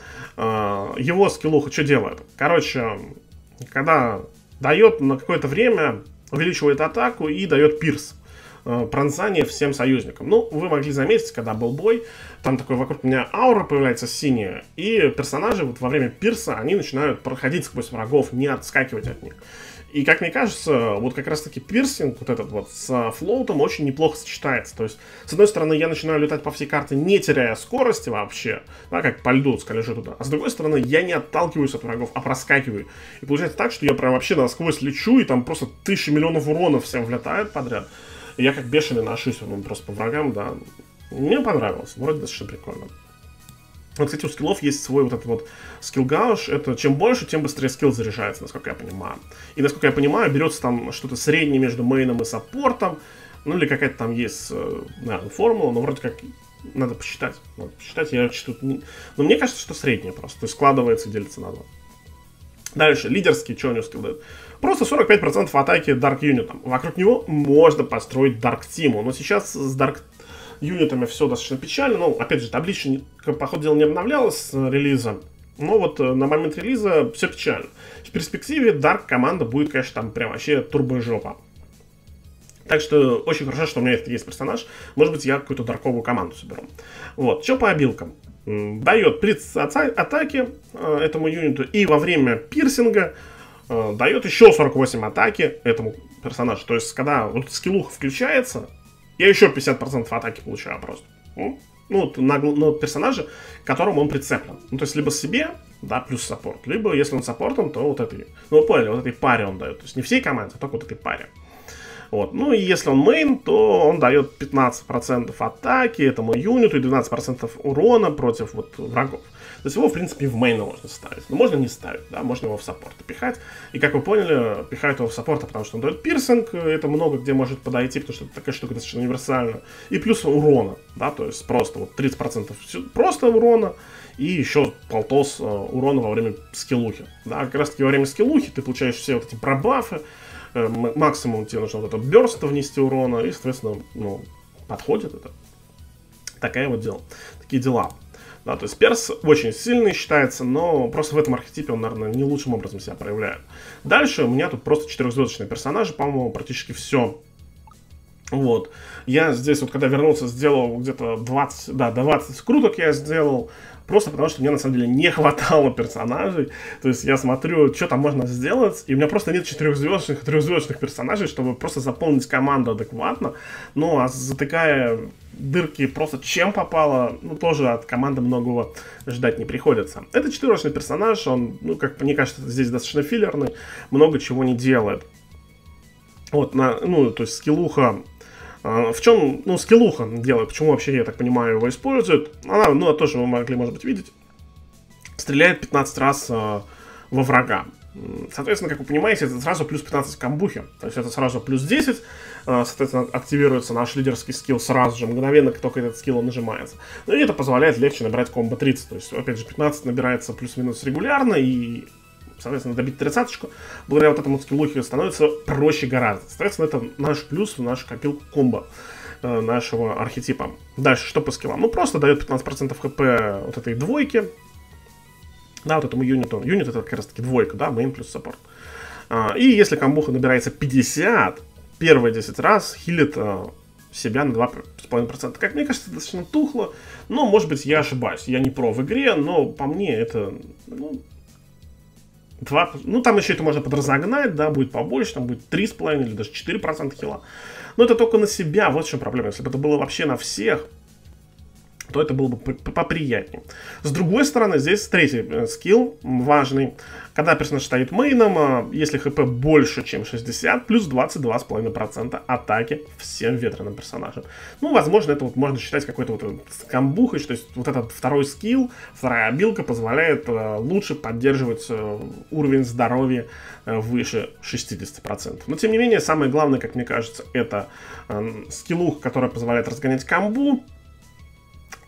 Его скиллуха что делает? Короче, когда дает на какое-то время, увеличивает атаку и дает пирс. Пронзание всем союзникам. Ну, вы могли заметить, когда был бой, там такой вокруг меня аура появляется синяя, и персонажи вот во время пирса, они начинают проходить сквозь врагов, не отскакивать от них. И, как мне кажется, вот как раз-таки пирсинг, вот этот вот, с флоутом очень неплохо сочетается. То есть, с одной стороны, я начинаю летать по всей карте, не теряя скорости вообще, да, как по льду скольжу туда. А с другой стороны, я не отталкиваюсь от врагов, а проскакиваю. И получается так, что я прям вообще насквозь лечу, и там просто тысячи миллионов урона всем влетает подряд. И я как бешеный ношусь ну, просто по врагам, да. Мне понравилось, вроде достаточно прикольно. Вот, кстати, у скиллов есть свой вот этот вот скилл-гауш. Это чем больше, тем быстрее скилл заряжается, насколько я понимаю. И, насколько я понимаю, берется там что-то среднее между мейном и саппортом. Ну, или какая-то там есть, наверное, формула, но вроде как надо посчитать. Надо посчитать, я что-то не... Но мне кажется, что среднее просто. То есть складывается и делится на два. Дальше, лидерский, что у него скилл дает? Просто сорок пять процентов атаки Dark юнитом. Вокруг него можно построить Dark Team. Но сейчас с Dark юнитами все достаточно печально. Ну, опять же, табличка, по ходу дела, не обновлялась с релиза. Но вот на момент релиза все печально. В перспективе Dark команда будет, конечно, там прям вообще турбожопа. Так что очень хорошо, что у меня есть персонаж. Может быть, я какую-то дарковую команду соберу. Вот, что по обилкам? Дает блиц атаки э, этому юниту. И во время пирсинга э, дает еще сорок восемь атаки этому персонажу. То есть, когда вот скиллуха включается, я еще пятьдесят процентов атаки получаю просто. Ну, вот, на, на персонаже, к которому он прицеплен. Ну, то есть, либо себе, да, плюс саппорт. Либо, если он саппортом, то вот этой, ну, вы поняли, вот этой паре он дает. То есть, не всей команде, а только вот этой паре. Вот. Ну и если он мейн, то он дает пятнадцать процентов атаки этому юниту и двенадцать процентов урона против вот врагов. То есть его, в принципе, в мейна можно ставить. Но можно не ставить, да, можно его в саппорт пихать. И, как вы поняли, пихают его в саппорта, потому что он дает пирсинг, это много где может подойти, потому что это такая штука достаточно универсальная. И плюс урона, да, то есть просто вот тридцать процентов просто урона, и еще полтос урона во время скиллухи. Да, как раз таки во время скиллухи ты получаешь все вот эти пробафы, максимум тебе нужно вот этот бёрст внести урона, и, соответственно, ну, подходит это. Такая вот дело. Такие дела. Да, то есть перс очень сильный считается, но просто в этом архетипе он, наверное, не лучшим образом себя проявляет. Дальше у меня тут просто четырехзвездочные персонажи, по-моему, практически все. Вот. Я здесь вот, когда вернулся, сделал где-то двадцать, да, двадцать скруток я сделал. Просто потому, что мне, на самом деле, не хватало персонажей. То есть я смотрю, что там можно сделать, и у меня просто нет четырехзвездочных и трехзвездочных персонажей, чтобы просто заполнить команду адекватно. Ну, а затыкая дырки просто чем попало, ну, тоже от команды многого ждать не приходится. Это четырехзвездочный персонаж, он, ну, как мне кажется, здесь достаточно филлерный, много чего не делает. Вот, на, ну, то есть скиллуха. В чем, ну, скиллуха делает, почему вообще, я так понимаю, его используют. Она, ну, тоже вы могли, может быть, видеть. Стреляет пятнадцать раз э, во врага. Соответственно, как вы понимаете, это сразу плюс пятнадцать к камбухе. То есть это сразу плюс десять. Э, соответственно, активируется наш лидерский скилл сразу же, мгновенно, как только этот скилл нажимается. Ну и это позволяет легче набирать комбо тридцать. То есть, опять же, пятнадцать набирается плюс-минус регулярно, и, соответственно, добить тридцаточку благодаря вот этому скиллухе становится проще гораздо. Соответственно, это наш плюс в нашу копилку комбо э, нашего архетипа. Дальше, что по скиллам? Ну, просто дает пятнадцать процентов хп вот этой двойки. Да, вот этому юниту. Юнит это как раз таки двойка, да, мейн плюс саппорт. А, и если комбуха набирается пятьдесят, первые десять раз хилит а, себя на два с половиной процента. Как мне кажется, это достаточно тухло. Но, может быть, я ошибаюсь. Я не про в игре, но по мне это... Ну, два, ну там еще это можно подразогнать, да, будет побольше, там будет три с половиной или даже четыре процента хила. Но это только на себя, вот в чем проблема. Если бы это было вообще на всех, то это было бы поприятнее. С другой стороны, здесь третий скилл важный. Когда персонаж стоит мейном, если хп больше, чем шестьдесят, плюс двадцать два с половиной процента атаки всем ветреным персонажам. Ну, возможно, это вот можно считать какой-то вот камбухой, то есть вот этот второй скилл, вторая обилка позволяет лучше поддерживать уровень здоровья выше шестидесяти процентов. Но, тем не менее, самое главное, как мне кажется, это скиллуха, которая позволяет разгонять камбу.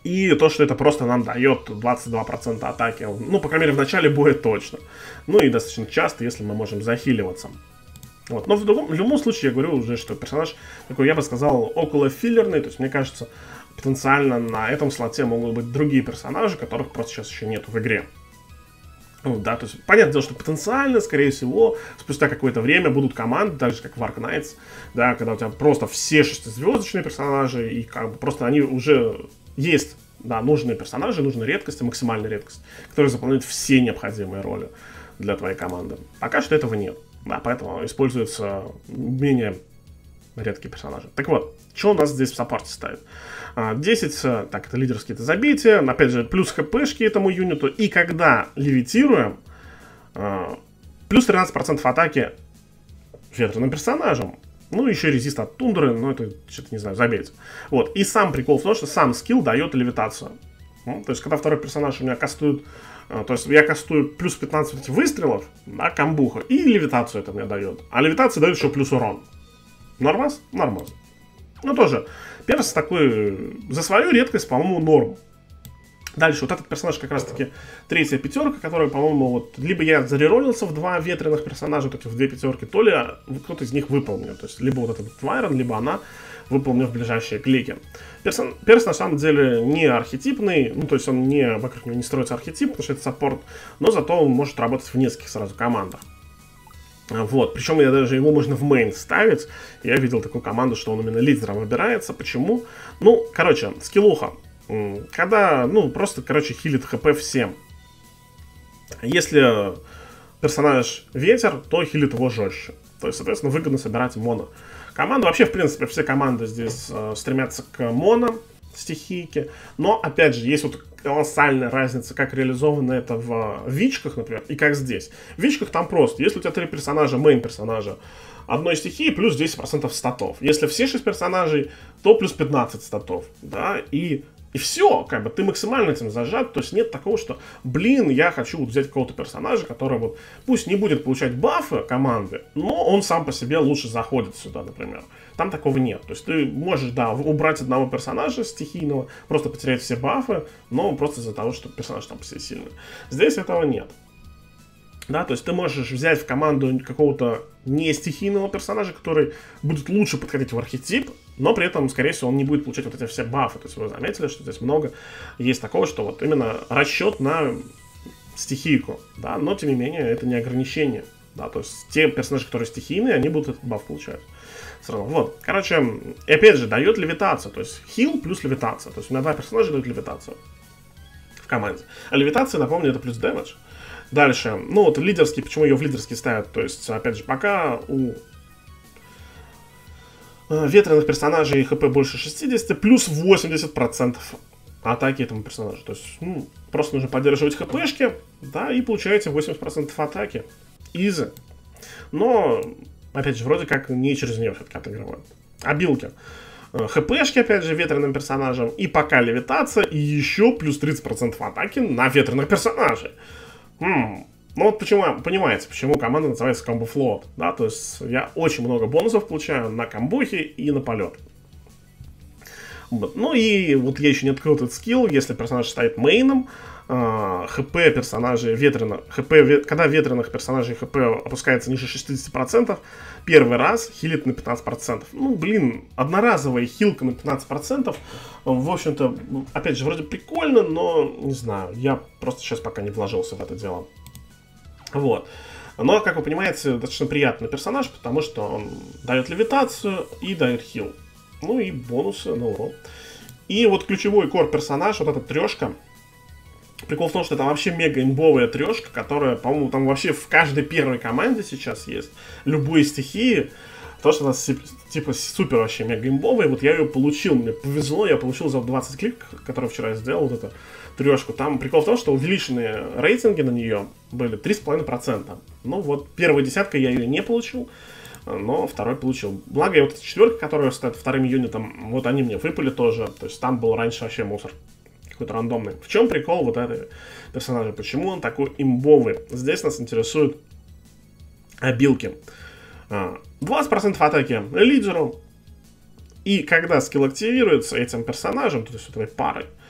И то, что это просто нам дает двадцать два процента атаки. Ну, по крайней мере, в начале боя точно. Ну и достаточно часто, если мы можем захиливаться. Вот. Но в, другом, в любом случае, я говорю уже, что персонаж такой, я бы сказал, около филлерный. То есть, мне кажется, потенциально на этом слоте могут быть другие персонажи, которых просто сейчас еще нету в игре. Ну, да, то есть, понятное дело, что потенциально, скорее всего, спустя какое-то время будут команды, так же, как в Ark Knights, да, когда у тебя просто все шестизвездочные персонажи, и как бы просто они уже есть, да, нужные персонажи, нужная редкость, максимальная редкость, которая заполняет все необходимые роли для твоей команды. Пока что этого нет, да, поэтому используются менее редкие персонажи. Так вот, что у нас здесь в саппорте стоит? десять, так, это лидерские, это забитие, опять же, плюс хпшки этому юниту, и когда левитируем, плюс тринадцать процентов атаки ветреным персонажем. Ну, еще резист от тундры, но это, что-то не знаю, забейте. Вот, и сам прикол в том, что сам скилл дает левитацию. Ну, то есть, когда второй персонаж у меня кастует, то есть, я кастую плюс пятнадцать выстрелов, да, камбуха, и левитацию это мне дает. А левитация дает еще плюс урон. Нормас? Нормас. Ну, тоже, перс такой, за свою редкость, по-моему, норм. Дальше, вот этот персонаж как раз-таки третья пятерка, которая, по-момо, вот, либо я зареролился в два ветреных персонажа, вот эти в две пятерки, то ли кто-то из них выполнил. То есть, либо вот этот Твайрон, либо она, выполнив ближайшие клики. Персон, перс, на самом деле, не архетипный, ну, то есть, он не, вокруг него не строится архетип, потому что это саппорт, но зато он может работать в нескольких сразу командах. Вот, причем я даже его можно в мейн ставить. Я видел такую команду, что он именно лидером выбирается. Почему? Ну, короче, скиллуха. Когда, ну, просто, короче, хилит хп всем. Если персонаж ветер, то хилит его жестче. То есть, соответственно, выгодно собирать моно. Команда, вообще, в принципе, все команды здесь э, стремятся к моно стихийке. Но, опять же, есть вот колоссальная разница, как реализовано это в вичках, например, и как здесь. В вичках там просто, если у тебя три персонажа, мейн персонажа, одной стихии плюс десять процентов статов. Если все шесть персонажей, то плюс пятнадцать статов, да, и... И все, как бы ты максимально этим зажат, то есть нет такого, что, блин, я хочу вот взять какого-то персонажа, который вот, пусть не будет получать бафы команды, но он сам по себе лучше заходит сюда, например. Там такого нет, то есть ты можешь, да, убрать одного персонажа стихийного, просто потерять все бафы, но просто из-за того, что персонаж там по себе сильный. Здесь этого нет. Да, то есть ты можешь взять в команду какого-то не стихийного персонажа, который будет лучше подходить в архетип, но при этом, скорее всего, он не будет получать вот эти все бафы. То есть вы заметили, что здесь много есть такого, что вот именно расчет на стихийку, да, но тем не менее это не ограничение. Да, то есть те персонажи, которые стихийные, они будут этот баф получать. Сразу. Вот, короче, и опять же, дает левитацию, то есть хил плюс левитация. То есть у меня два персонажа дают левитацию в команде. А левитация, напомню, это плюс дэмэдж. Дальше, ну вот лидерский, почему ее в лидерский ставят, то есть, опять же, пока у ветреных персонажей хп больше шестидесяти, плюс восемьдесят процентов атаки этому персонажу, то есть, ну, просто нужно поддерживать хпшки, да, и получаете восемьдесят процентов атаки, изи, но, опять же, вроде как не через нее все-таки отыгрывают. А билки, хпшки, опять же, ветреным персонажам, и пока левитация, и еще плюс тридцать процентов атаки на ветреных персонажей. Хм. Ну вот почему, понимаете, почему команда называется Combo Float, да, то есть я очень много бонусов получаю на комбухе и на полет. Вот. Ну и вот я еще не открыл этот скилл, если персонаж стоит мейном, э, хп персонажей ветреных, хп, ве, когда ветреных персонажей хп опускается ниже шестидесяти процентов, первый раз хилит на пятнадцать процентов. Ну, блин, одноразовая хилка на пятнадцать процентов, в общем-то, опять же, вроде прикольно, но, не знаю, я просто сейчас пока не вложился в это дело. Вот. Но, как вы понимаете, достаточно приятный персонаж, потому что он дает левитацию и дает хил. Ну и бонусы на урон. И вот ключевой кор-персонаж, вот эта трешка. Прикол в том, что это вообще мега имбовая трешка, которая, по-моему, там вообще в каждой первой команде сейчас есть. Любые стихии. То, что у нас типа супер вообще мега имбовая. Вот я ее получил, мне повезло, я получил за двадцать клик, который вчера я сделал, вот эту трешку. Там прикол в том, что увеличенные рейтинги на нее были три с половиной процента. Ну вот, первая десятка я ее не получил, но второй получил. Благо, я вот эта четверка, которая стоит вторым юнитом, вот они мне выпали тоже. То есть там был раньше вообще мусор какой-то рандомный. В чем прикол вот этого персонажа? Почему он такой имбовый? Здесь нас интересуют обилки. двадцать процентов атаки лидеру. И когда скилл активируется этим персонажем, то есть вот этой парой,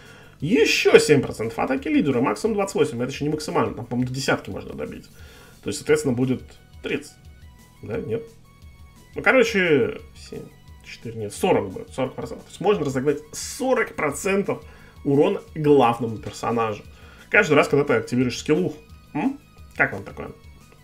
Еще семь процентов атаки лидера, максимум двадцать восемь, это еще не максимально, там, по-моему, до десятки можно добить. То есть, соответственно, будет тридцать. Да, нет. Ну, короче, семь, четыре, нет, сорок будет, сорок процентов. То есть можно разогнать сорок процентов урона главному персонажу. Каждый раз, когда ты активируешь скиллуху. М? Как вам такое?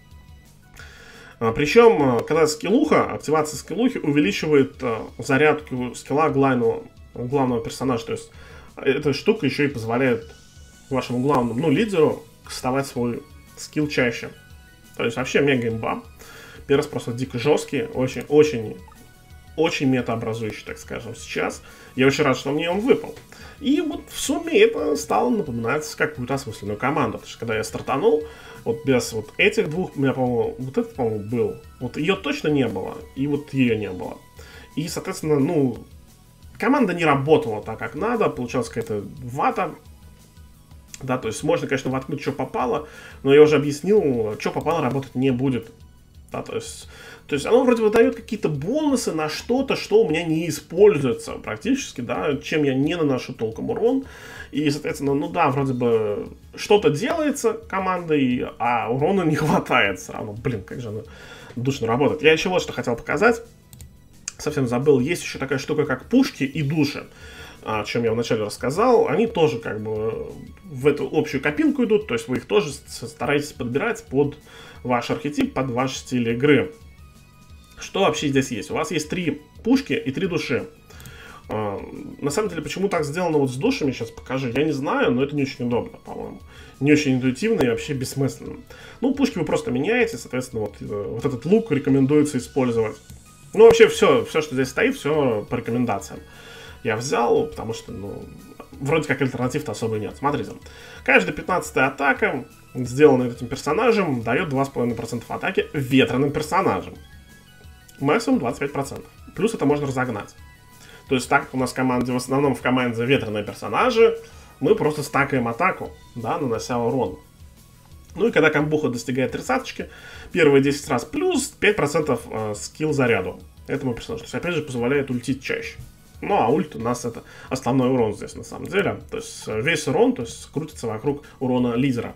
А, причем, когда скиллуха, активация скиллухи увеличивает а, зарядку скилла главного, главного персонажа. То есть эта штука еще и позволяет вашему главному, ну, лидеру кастовать свой скилл чаще. То есть вообще мега имба. Перс просто дико жесткий, очень, очень, очень метаобразующий, так скажем, сейчас. Я очень рад, что мне он выпал. И вот в сумме это стало напоминать какую-то осмысленную команду. Потому что когда я стартанул, вот без вот этих двух, у меня, по-моему, вот этот, по-моему, был. Вот ее точно не было, и вот ее не было. И, соответственно, ну, команда не работала так, как надо, получалась какая-то вата. Да, то есть можно, конечно, воткнуть, что попало, но я уже объяснил, что попало, работать не будет. Да, то есть, то есть оно вроде бы дает какие-то бонусы на что-то, что у меня не используется практически, да, чем я не наношу толком урон. И, соответственно, ну да, вроде бы что-то делается командой, а урона не хватает все равно. Блин, как же оно душно работает. Я еще вот что хотел показать. Совсем забыл, есть еще такая штука, как пушки и души. О чем я вначале рассказал, они тоже как бы в эту общую копилку идут, то есть вы их тоже стараетесь подбирать под ваш архетип, под ваш стиль игры. Что вообще здесь есть? У вас есть три пушки и три души. На самом деле, почему так сделано вот с душами, сейчас покажу, я не знаю, но это не очень удобно, по-моему. Не очень интуитивно и вообще бессмысленно. Ну, пушки вы просто меняете, соответственно, вот, вот этот лук рекомендуется использовать. Ну, вообще все, все, что здесь стоит, все по рекомендациям. Я взял, потому что, ну, вроде как альтернатив-то особо нет. Смотрите, каждая пятнадцатая атака, сделанная этим персонажем, дает два с половиной процента атаки ветреным персонажем. Максимум двадцать пять процентов. Плюс это можно разогнать. То есть так как у нас в команде, в основном в команде ветреные персонажи, мы просто стакаем атаку, да, нанося урон. Ну и когда комбуха достигает тридцаточки, первые десять раз плюс пять процентов э, скилл заряду этому персонажу. То есть опять же позволяет ультить чаще. Ну, а ульт у нас это основной урон здесь, на самом деле. То есть весь урон, то есть крутится вокруг урона лидера.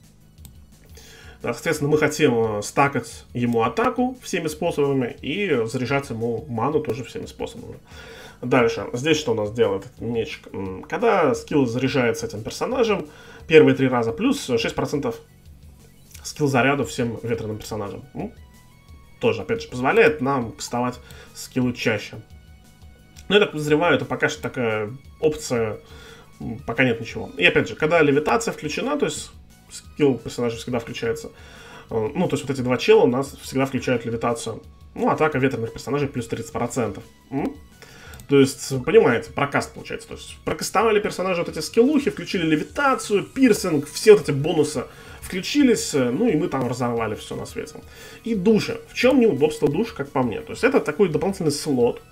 Да, соответственно, мы хотим стакать ему атаку всеми способами и заряжать ему ману тоже всеми способами. Дальше. Здесь что у нас делает этот мечик? Когда скилл заряжается этим персонажем, первые три раза плюс шесть процентов скилл заряду всем ветреным персонажам. Ну, тоже, опять же, позволяет нам кастовать скиллы чаще. Но я так подозреваю, это пока что такая опция, пока нет ничего. И опять же, когда левитация включена, то есть скилл персонажа всегда включается, ну, то есть вот эти два чела у нас всегда включают левитацию. Ну, атака ветреных персонажей плюс тридцать процентов. М? То есть, понимаете, прокаст получается. То есть, прокастовали персонажи вот эти скиллухи, включили левитацию, пирсинг, все вот эти бонусы включились, ну и мы там разорвали все на свете. И души. В чем неудобство душ, как по мне? То есть, это такой дополнительный слот.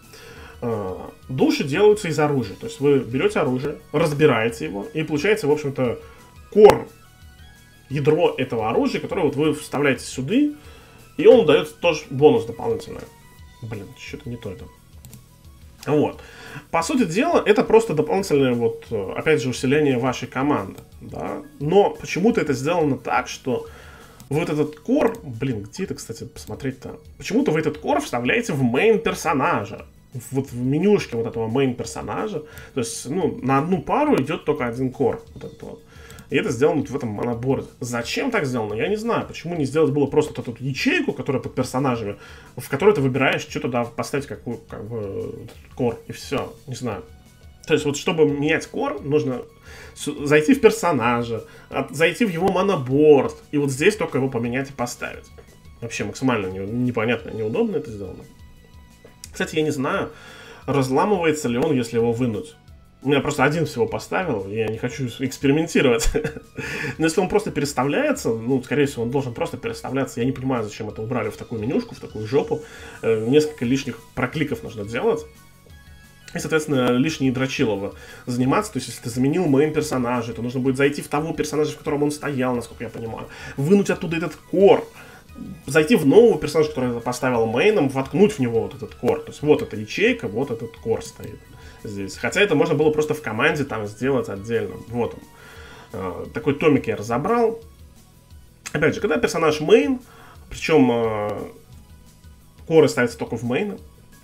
Души делаются из оружия. То есть, вы берете оружие, разбираете его и получаете, в общем-то, кор, ядро этого оружия, которое вот вы вставляете сюда, и он дает тоже бонус дополнительный. Блин, что-то не то это. Вот. По сути дела, это просто дополнительное, вот, опять же, усиление вашей команды. Да? Но почему-то это сделано так, что вот этот кор... Блин, где это, кстати, посмотреть-то? Почему-то вы этот кор вставляете в мейн персонажа. Вот в менюшке вот этого мейн персонажа. То есть, ну, на одну пару идет только один кор. Вот этот вот. И это сделано вот в этом моноборде. Зачем так сделано? Я не знаю. Почему не сделать было просто вот эту ячейку, которая под персонажами, в которой ты выбираешь, что туда поставить, какую, как бы, кор, и все. Не знаю. То есть вот чтобы менять кор, нужно зайти в персонажа, зайти в его моноборд, и вот здесь только его поменять и поставить. Вообще максимально непонятно, неудобно это сделано. Кстати, я не знаю, разламывается ли он, если его вынуть. У меня просто один всего поставил, я не хочу экспериментировать. Но если он просто переставляется, ну, скорее всего, он должен просто переставляться. Я не понимаю, зачем это убрали в такую менюшку, в такую жопу. Несколько лишних прокликов нужно делать. И, соответственно, лишние дрочилово заниматься. То есть, если ты заменил мейн персонажа, то нужно будет зайти в того персонажа, в котором он стоял, насколько я понимаю. Вынуть оттуда этот кор. зайти в нового персонажа, который я поставил мейном, воткнуть в него вот этот кор. То есть вот эта ячейка, вот этот кор стоит здесь. Хотя это можно было просто в команде там сделать отдельно. Вот он. Такой томик я разобрал. Опять же, когда персонаж мейн, причем коры ставятся только в мейны,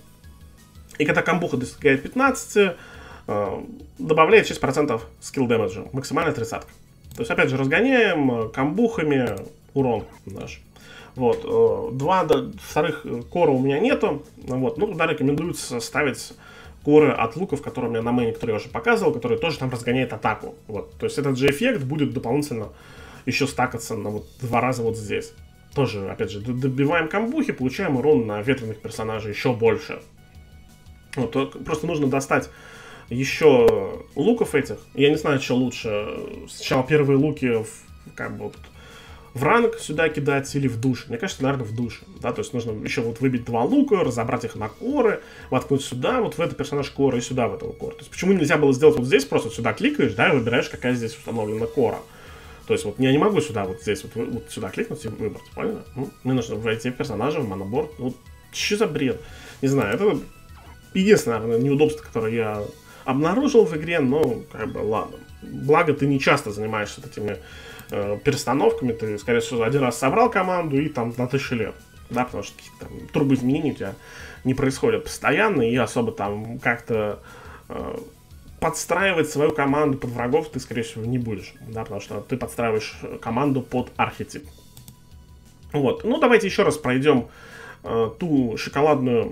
и когда камбуха достигает пятнадцати, добавляет шесть процентов скилл дэмэджа, максимальная тридцатка. То есть, опять же, разгоняем камбухами урон наш. Вот. Два, вторых кора у меня нету. Вот. Ну, туда рекомендуется ставить коры от луков, которые у меня на мейне, которые я уже показывал, которые тоже там разгоняет атаку. Вот. То есть, этот же эффект будет дополнительно еще стакаться на вот два раза вот здесь. Тоже, опять же, добиваем камбухи, получаем урон на ветреных персонажей еще больше. Вот. Просто нужно достать еще луков этих. Я не знаю, что лучше. Сначала первые луки в, как бы вот, в ранг сюда кидать или в душ. Мне кажется, наверное, в душ. Да? То есть нужно еще вот выбить два лука, разобрать их на коры, воткнуть сюда, вот в этот персонаж кора и сюда в этого кора. То есть почему нельзя было сделать вот здесь, просто сюда кликаешь, да, и выбираешь, какая здесь установлена кора. То есть вот я не могу сюда вот здесь вот, вот сюда кликнуть и выбрать, поняли? Ну, мне нужно войти в персонажа, в моноборд. Ну, что за бред? Не знаю, это единственное, наверное, неудобство, которое я обнаружил в игре, но как бы ладно. Благо ты не часто занимаешься этими э, перестановками, ты, скорее всего, один раз собрал команду и там на тысячу лет. Да, потому что какие-то турбоизменения у тебя не происходят постоянно, и особо там как-то э, подстраивать свою команду под врагов ты, скорее всего, не будешь, да, потому что ты подстраиваешь команду под архетип. Вот, ну давайте еще раз пройдем э, ту шоколадную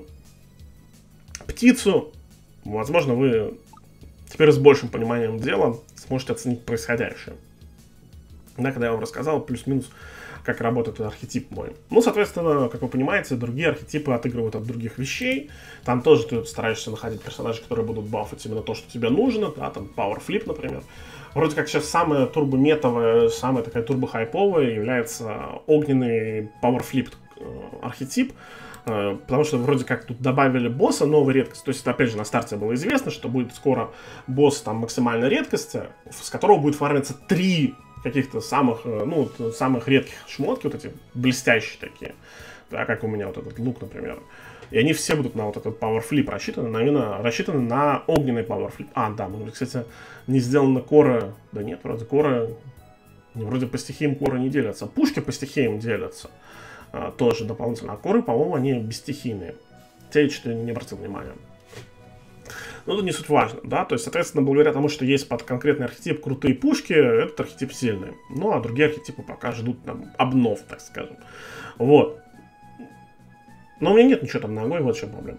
птицу. Возможно, вы теперь с большим пониманием дела сможете оценить происходящее. Да, когда я вам рассказал плюс-минус, как работает архетип мой. Ну, соответственно, как вы понимаете, другие архетипы отыгрывают от других вещей. Там тоже ты стараешься находить персонажей, которые будут бафать именно то, что тебе нужно. Да, там Power Flip, например. Вроде как сейчас самая турбометовая, самая такая турбохайповая является огненный Power Flip архетип. Потому что вроде как тут добавили босса, новой редкости. То есть, это, опять же, на старте было известно, что будет скоро босс там максимальной редкости, с которого будет фармиться три каких-то самых, ну, самых редких шмотки, вот эти блестящие такие. Да, как у меня вот этот лук, например. И они все будут на вот этот Power Flip рассчитаны, на, именно рассчитаны на огненный Power Flip. А, да, мы, кстати, не сделаны коры. Да нет, вроде коры, вроде по стихиям коры не делятся. Пушки по стихиям делятся. Тоже дополнительно. А коры, по-моему, они бесстихийные. Те я что-то не обратил внимания. Но это не суть важно, да, то есть, соответственно, благодаря тому, что есть под конкретный архетип крутые пушки, этот архетип сильный. Ну, а другие архетипы пока ждут там обнов, так скажем. Вот. Но у меня нет ничего там ногой, вот в чем проблема.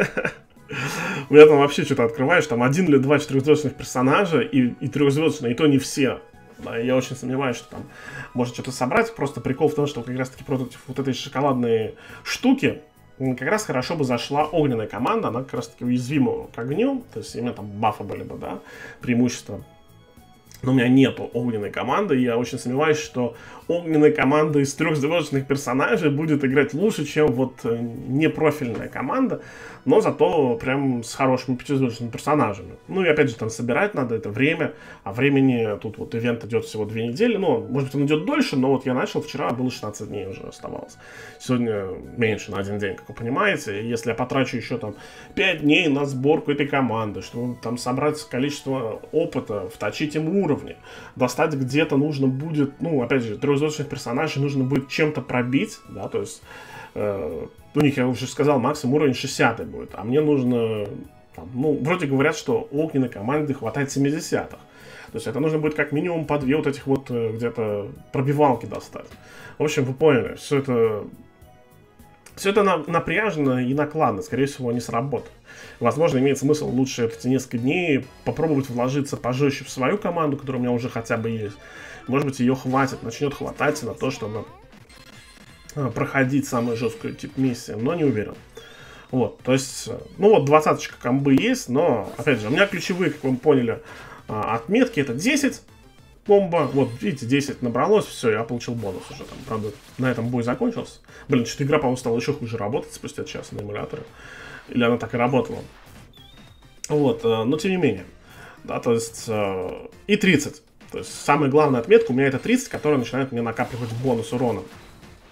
У меня там вообще что-то открываешь, там один или два четырехзвездочных персонажа и, и трехзвездочные, и то не все. Да, я очень сомневаюсь, что там можно что-то собрать. Просто прикол в том, что как раз таки против вот этой шоколадной штуки как раз хорошо бы зашла огненная команда. Она как раз таки уязвима к огню. То есть именно там бафы были бы, да, преимущества. Но у меня нету огненной команды, и я очень сомневаюсь, что огненная команда из трехзвездочных персонажей будет играть лучше, чем вот непрофильная команда, но зато прям с хорошими пятизвездочными персонажами. Ну и опять же, там собирать надо, это время, а времени, тут вот ивент идет всего две недели, ну, может быть, он идет дольше, но вот я начал вчера, было шестнадцать дней уже оставалось. Сегодня меньше на один день, как вы понимаете, и если я потрачу еще там пять дней на сборку этой команды, чтобы там собрать количество опыта, вточить им уровни, достать где-то нужно будет, ну, опять же, трехзвездочных персонажей нужно будет чем-то пробить, да, то есть э, у них, я уже сказал, максимум уровень шестьдесят будет, а мне нужно, там, ну, вроде говорят, что огненной команды хватает семидесятых, то есть это нужно будет как минимум по две вот этих вот э, где-то пробивалки достать. В общем, вы поняли, все это, все это на, напряжно и накладно, скорее всего, не сработает. Возможно, имеет смысл лучше эти несколько дней попробовать вложиться пожестче в свою команду, которая у меня уже хотя бы есть. Может быть, ее хватит, начнет хватать на то, чтобы проходить самую жесткую тип миссии, но не уверен. Вот, то есть, ну вот, двадцаточка комбы есть, но, опять же, у меня ключевые, как вы поняли, отметки это десять комбо. Вот, видите, десять набралось, все, я получил бонус уже там. Правда, на этом бой закончился. Блин, что-то игра, по-моему, стала еще хуже работать спустя час на эмуляторе. Или она так и работала. Вот, но тем не менее. Да, то есть, и тридцать. То есть, самая главная отметка у меня это тридцать, которая начинает мне накапливать бонус урона.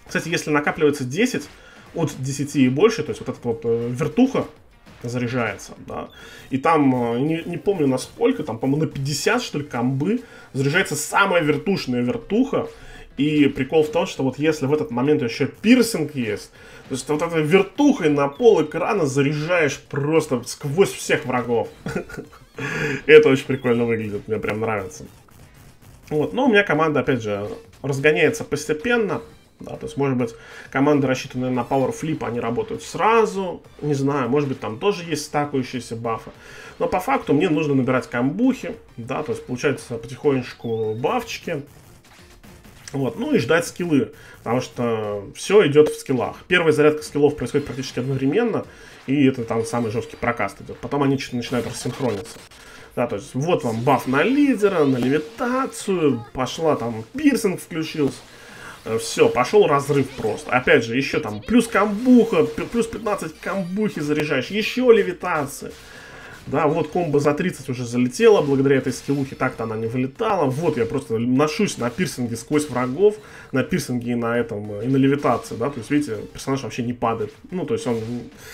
Кстати, если накапливается десять, от десяти и больше, то есть вот эта вот э, вертуха заряжается, да, и там, э, не, не помню на сколько, там, по-моему, на пятьдесят, что ли, комбы заряжается самая вертушная вертуха, и прикол в том, что вот если в этот момент еще пирсинг есть, то есть вот этой вертухой на пол экрана заряжаешь просто сквозь всех врагов. Это очень прикольно выглядит, мне прям нравится. Вот, но у меня команда, опять же, разгоняется постепенно. Да, то есть, может быть, команды, рассчитанные на Power Flip, они работают сразу. Не знаю, может быть, там тоже есть стакающиеся бафы. Но по факту мне нужно набирать камбухи. Да, то есть, получается, потихонечку бафчики. Вот, ну и ждать скиллы. Потому что все идет в скиллах. Первая зарядка скиллов происходит практически одновременно. И это там самый жесткий прокаст идет. Потом они что-то начинают рассинхрониться. Да, то есть, вот вам баф на лидера, на левитацию. Пошла там пирсинг включился. Все, пошел разрыв просто. Опять же, еще там плюс камбуха, плюс пятнадцать камбухи заряжаешь, еще левитация. Да, вот комбо за тридцать уже залетела, благодаря этой скиллухе так-то она не вылетала. Вот я просто ношусь на пирсинге сквозь врагов, на пирсинге и на этом, и на левитации, да, то есть, видите, персонаж вообще не падает. Ну, то есть он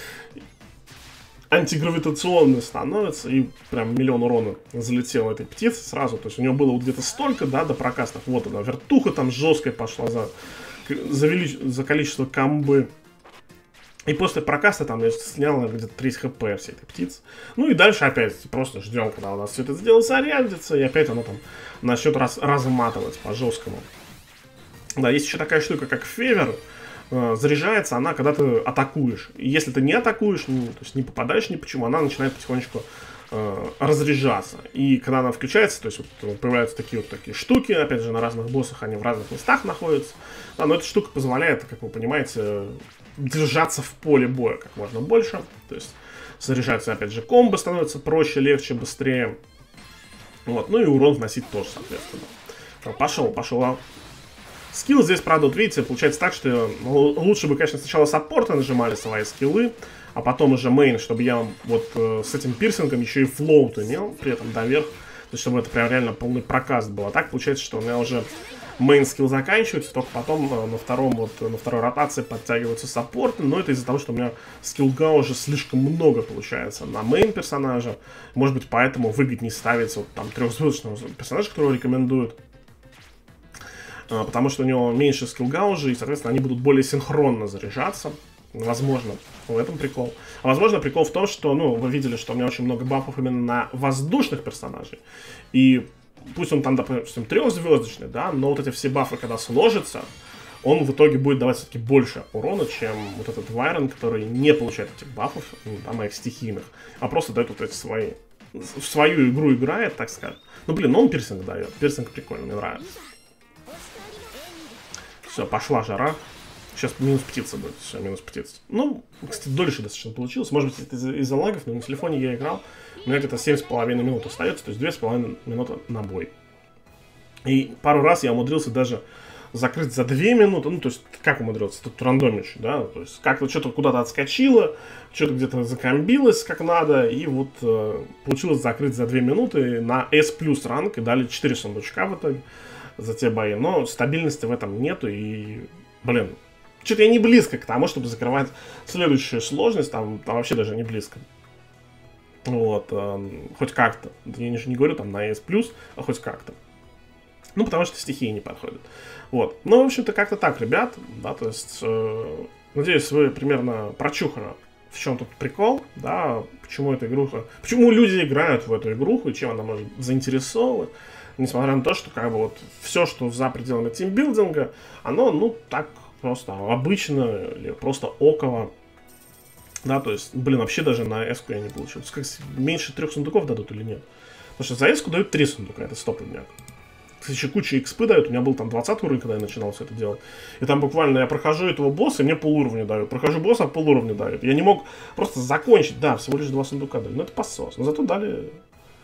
антигравитационный становится, и прям миллион урона залетел этой птицы сразу. То есть у него было вот где-то столько, да, до прокастов. Вот она, вертуха там жесткая пошла за, за, велич... за количество камбы. И после прокаста там я снял где-то тридцать хп всей этой птицы. Ну и дальше опять просто ждем, когда у нас все это сделать зарядится, и опять оно там начнет раз... разматывать по жесткому. Да, есть еще такая штука, как февер. Заряжается она, когда ты атакуешь. И если ты не атакуешь, не, то есть не попадаешь ни почему, она начинает потихонечку э, разряжаться. И когда она включается, то есть вот, появляются такие вот такие штуки, опять же, на разных боссах они в разных местах находятся. Да, но эта штука позволяет, как вы понимаете, держаться в поле боя как можно больше. То есть заряжается, опять же, комбо становится проще, легче, быстрее. Вот, ну и урон вносить тоже, соответственно. Пошел, пошел. Скилл здесь, правда, вот видите, получается так, что лучше бы, конечно, сначала саппорты нажимали свои скиллы, а потом уже мейн, чтобы я вот э, с этим пирсингом еще и флоут имел, при этом доверх, то есть чтобы это прям реально полный прокаст был. А так получается, что у меня уже мейн скилл заканчивается, только потом э, на втором вот, на второй ротации подтягиваются саппорты, но это из-за того, что у меня скиллга уже слишком много получается на мейн персонажа, может быть, поэтому выгоднее ставить вот там трехзвездочного персонажа, которого рекомендуют. Потому что у него меньше скиллгаужа, и, соответственно, они будут более синхронно заряжаться. Возможно, в этом прикол. А возможно, прикол в том, что, ну, вы видели, что у меня очень много бафов именно на воздушных персонажей. И пусть он там, допустим, трехзвездочный, да, но вот эти все бафы, когда сложатся, он в итоге будет давать все-таки больше урона, чем вот этот Вайрон, который не получает этих бафов, ну, там, моих стихийных, а просто дает вот эти свои. В свою игру играет, так сказать. Ну, блин, ну он пирсинг дает. Пирсинг прикольный, мне нравится. Все, пошла жара. Сейчас минус птица будет. Все, минус птица. Ну, кстати, дольше достаточно получилось. Может быть, это из-за из лагов, но на телефоне я играл. У меня где-то семь с половиной минут остается, то есть две с половиной минуты на бой. И пару раз я умудрился даже закрыть за две минуты. Ну, то есть, как умудрился? Тут рандомич, да? То есть, как-то что-то куда-то отскочило, что-то где-то закомбилось как надо, и вот э, получилось закрыть за две минуты на S плюс ранг, и дали четыре сундучка в итоге за те бои, но стабильности в этом нету, и, блин, что-то я не близко к тому, чтобы закрывать следующую сложность, там, там вообще даже не близко. Вот, э, хоть как-то, я же не говорю там на S+, а хоть как-то. Ну, потому что стихии не подходят. Вот, ну, в общем-то, как-то так, ребят, да, то есть, э, надеюсь, вы примерно прочухали, в чем тут прикол, да, почему эта игруха, почему люди играют в эту игруху, и чем она может заинтересовывать. Несмотря на то, что как бы вот все, что за пределами тимбилдинга, оно, ну, так просто обычно или просто около. Да, то есть, блин, вообще даже на эску я не получил. Как, меньше трех сундуков дадут или нет? Потому что за эску дают три сундука, это стопудняк. Кстати, еще куча экспы дают, у меня был там двадцатый уровень, когда я начинал все это делать. И там буквально я прохожу этого босса, и мне полуровня дают. Прохожу босса, а полуровня дают. Я не мог просто закончить, да, всего лишь два сундука дали. Но это посос. Но зато дали...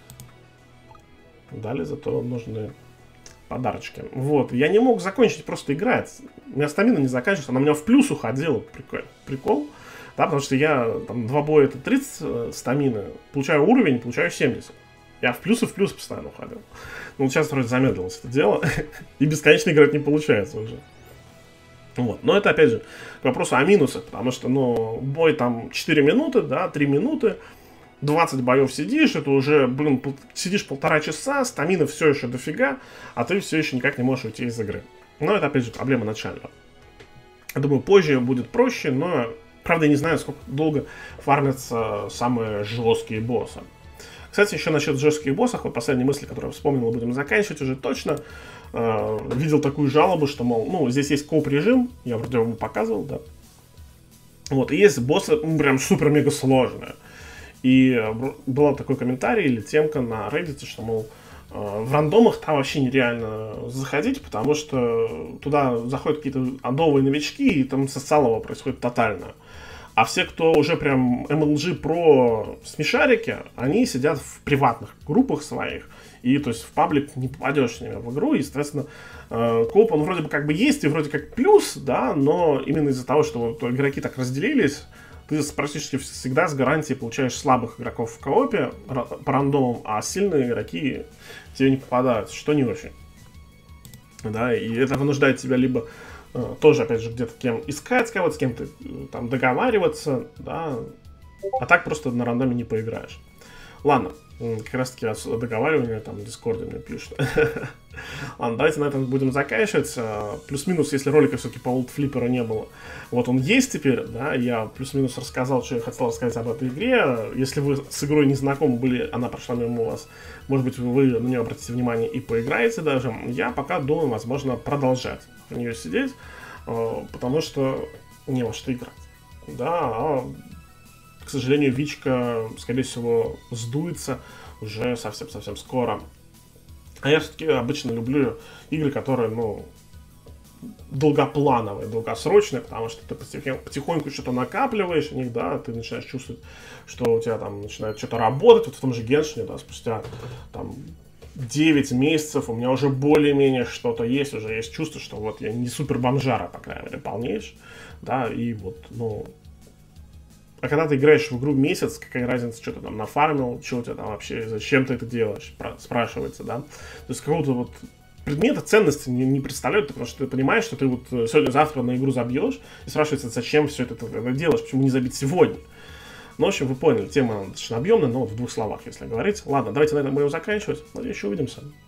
Дали зато нужны подарочки. Вот, я не мог закончить просто играть. У меня стамина не заканчивается, она у меня в плюс уходила. Прикол. Прикол. Да, потому что я там два боя это тридцать э, стамины, получаю уровень, получаю семьдесят. Я в плюс и в плюс постоянно уходил. Ну, вот сейчас вроде замедлилось это дело. И бесконечно играть не получается уже. Вот. Но это, опять же, к вопросу о минусах, потому что, ну, бой там четыре минуты, да, три минуты, двадцать боев сидишь, это уже, блин, пол- сидишь полтора часа, стамина все еще дофига, а ты все еще никак не можешь уйти из игры. Но это, опять же, проблема начального. Я думаю, позже будет проще, но, правда, я не знаю, сколько долго фармятся самые жесткие боссы. Кстати, еще насчет жестких боссов, вот последние мысли, которые я вспомнил, будем заканчивать уже точно. Э, видел такую жалобу, что, мол, ну, здесь есть коп-режим, я вроде вам показывал, да. Вот, и есть боссы, ну, прям супер-мега сложные. И э, был такой комментарий или темка на Reddit, что, мол, э, в рандомах там вообще нереально заходить, потому что туда заходят какие-то адовые новички, и там социалово происходит тотально. А все, кто уже прям эм эл джи про смешарики, они сидят в приватных группах своих. И то есть в паблик не попадешь с ними в игру. И, естественно, э, коп, он вроде бы как бы есть и вроде как плюс, да, но именно из-за того, что вот игроки так разделились, ты практически всегда с гарантией получаешь слабых игроков в коопе по рандомам, а сильные игроки тебе не попадают, что не очень. Да, и это вынуждает тебя либо тоже, опять же, где-то кем искать кого-то, с кем-то там договариваться, да, а так просто на рандоме не поиграешь. Ладно, как раз таки о договаривании, там, в Дискорде мне пишут. Ладно, давайте на этом будем заканчивать. Плюс-минус, если ролика все-таки по World Flipper не было, вот он есть теперь, да, я плюс-минус рассказал, что я хотел рассказать об этой игре. Если вы с игрой не знакомы были, она прошла мимо вас, может быть, вы на нее обратите внимание и поиграете даже. Я пока думаю, возможно, продолжать в нее сидеть, потому что не во что играть. Да, а, к сожалению, Вичка, скорее всего, сдуется уже совсем-совсем скоро. А я все-таки обычно люблю игры, которые, ну, долгоплановые, долгосрочные, потому что ты потихоньку, потихоньку что-то накапливаешь в них, да, ты начинаешь чувствовать, что у тебя там начинает что-то работать, вот в том же Геншине, да, спустя там девять месяцев у меня уже более-менее что-то есть, уже есть чувство, что вот я не супер бомжара, по крайней мере, полнейший, да, и вот, ну... А когда ты играешь в игру месяц, какая разница, что ты там нафармил, что у тебя там вообще, зачем ты это делаешь, спрашивается, да. То есть какого-то вот предмета ценности не, не представляют, потому что ты понимаешь, что ты вот сегодня-завтра на игру забьешь, и спрашивается, зачем все это ты делаешь, почему не забить сегодня. Ну, в общем, вы поняли, тема достаточно объемная, но вот в двух словах, если говорить. Ладно, давайте на этом будем заканчивать. Надеюсь, еще увидимся.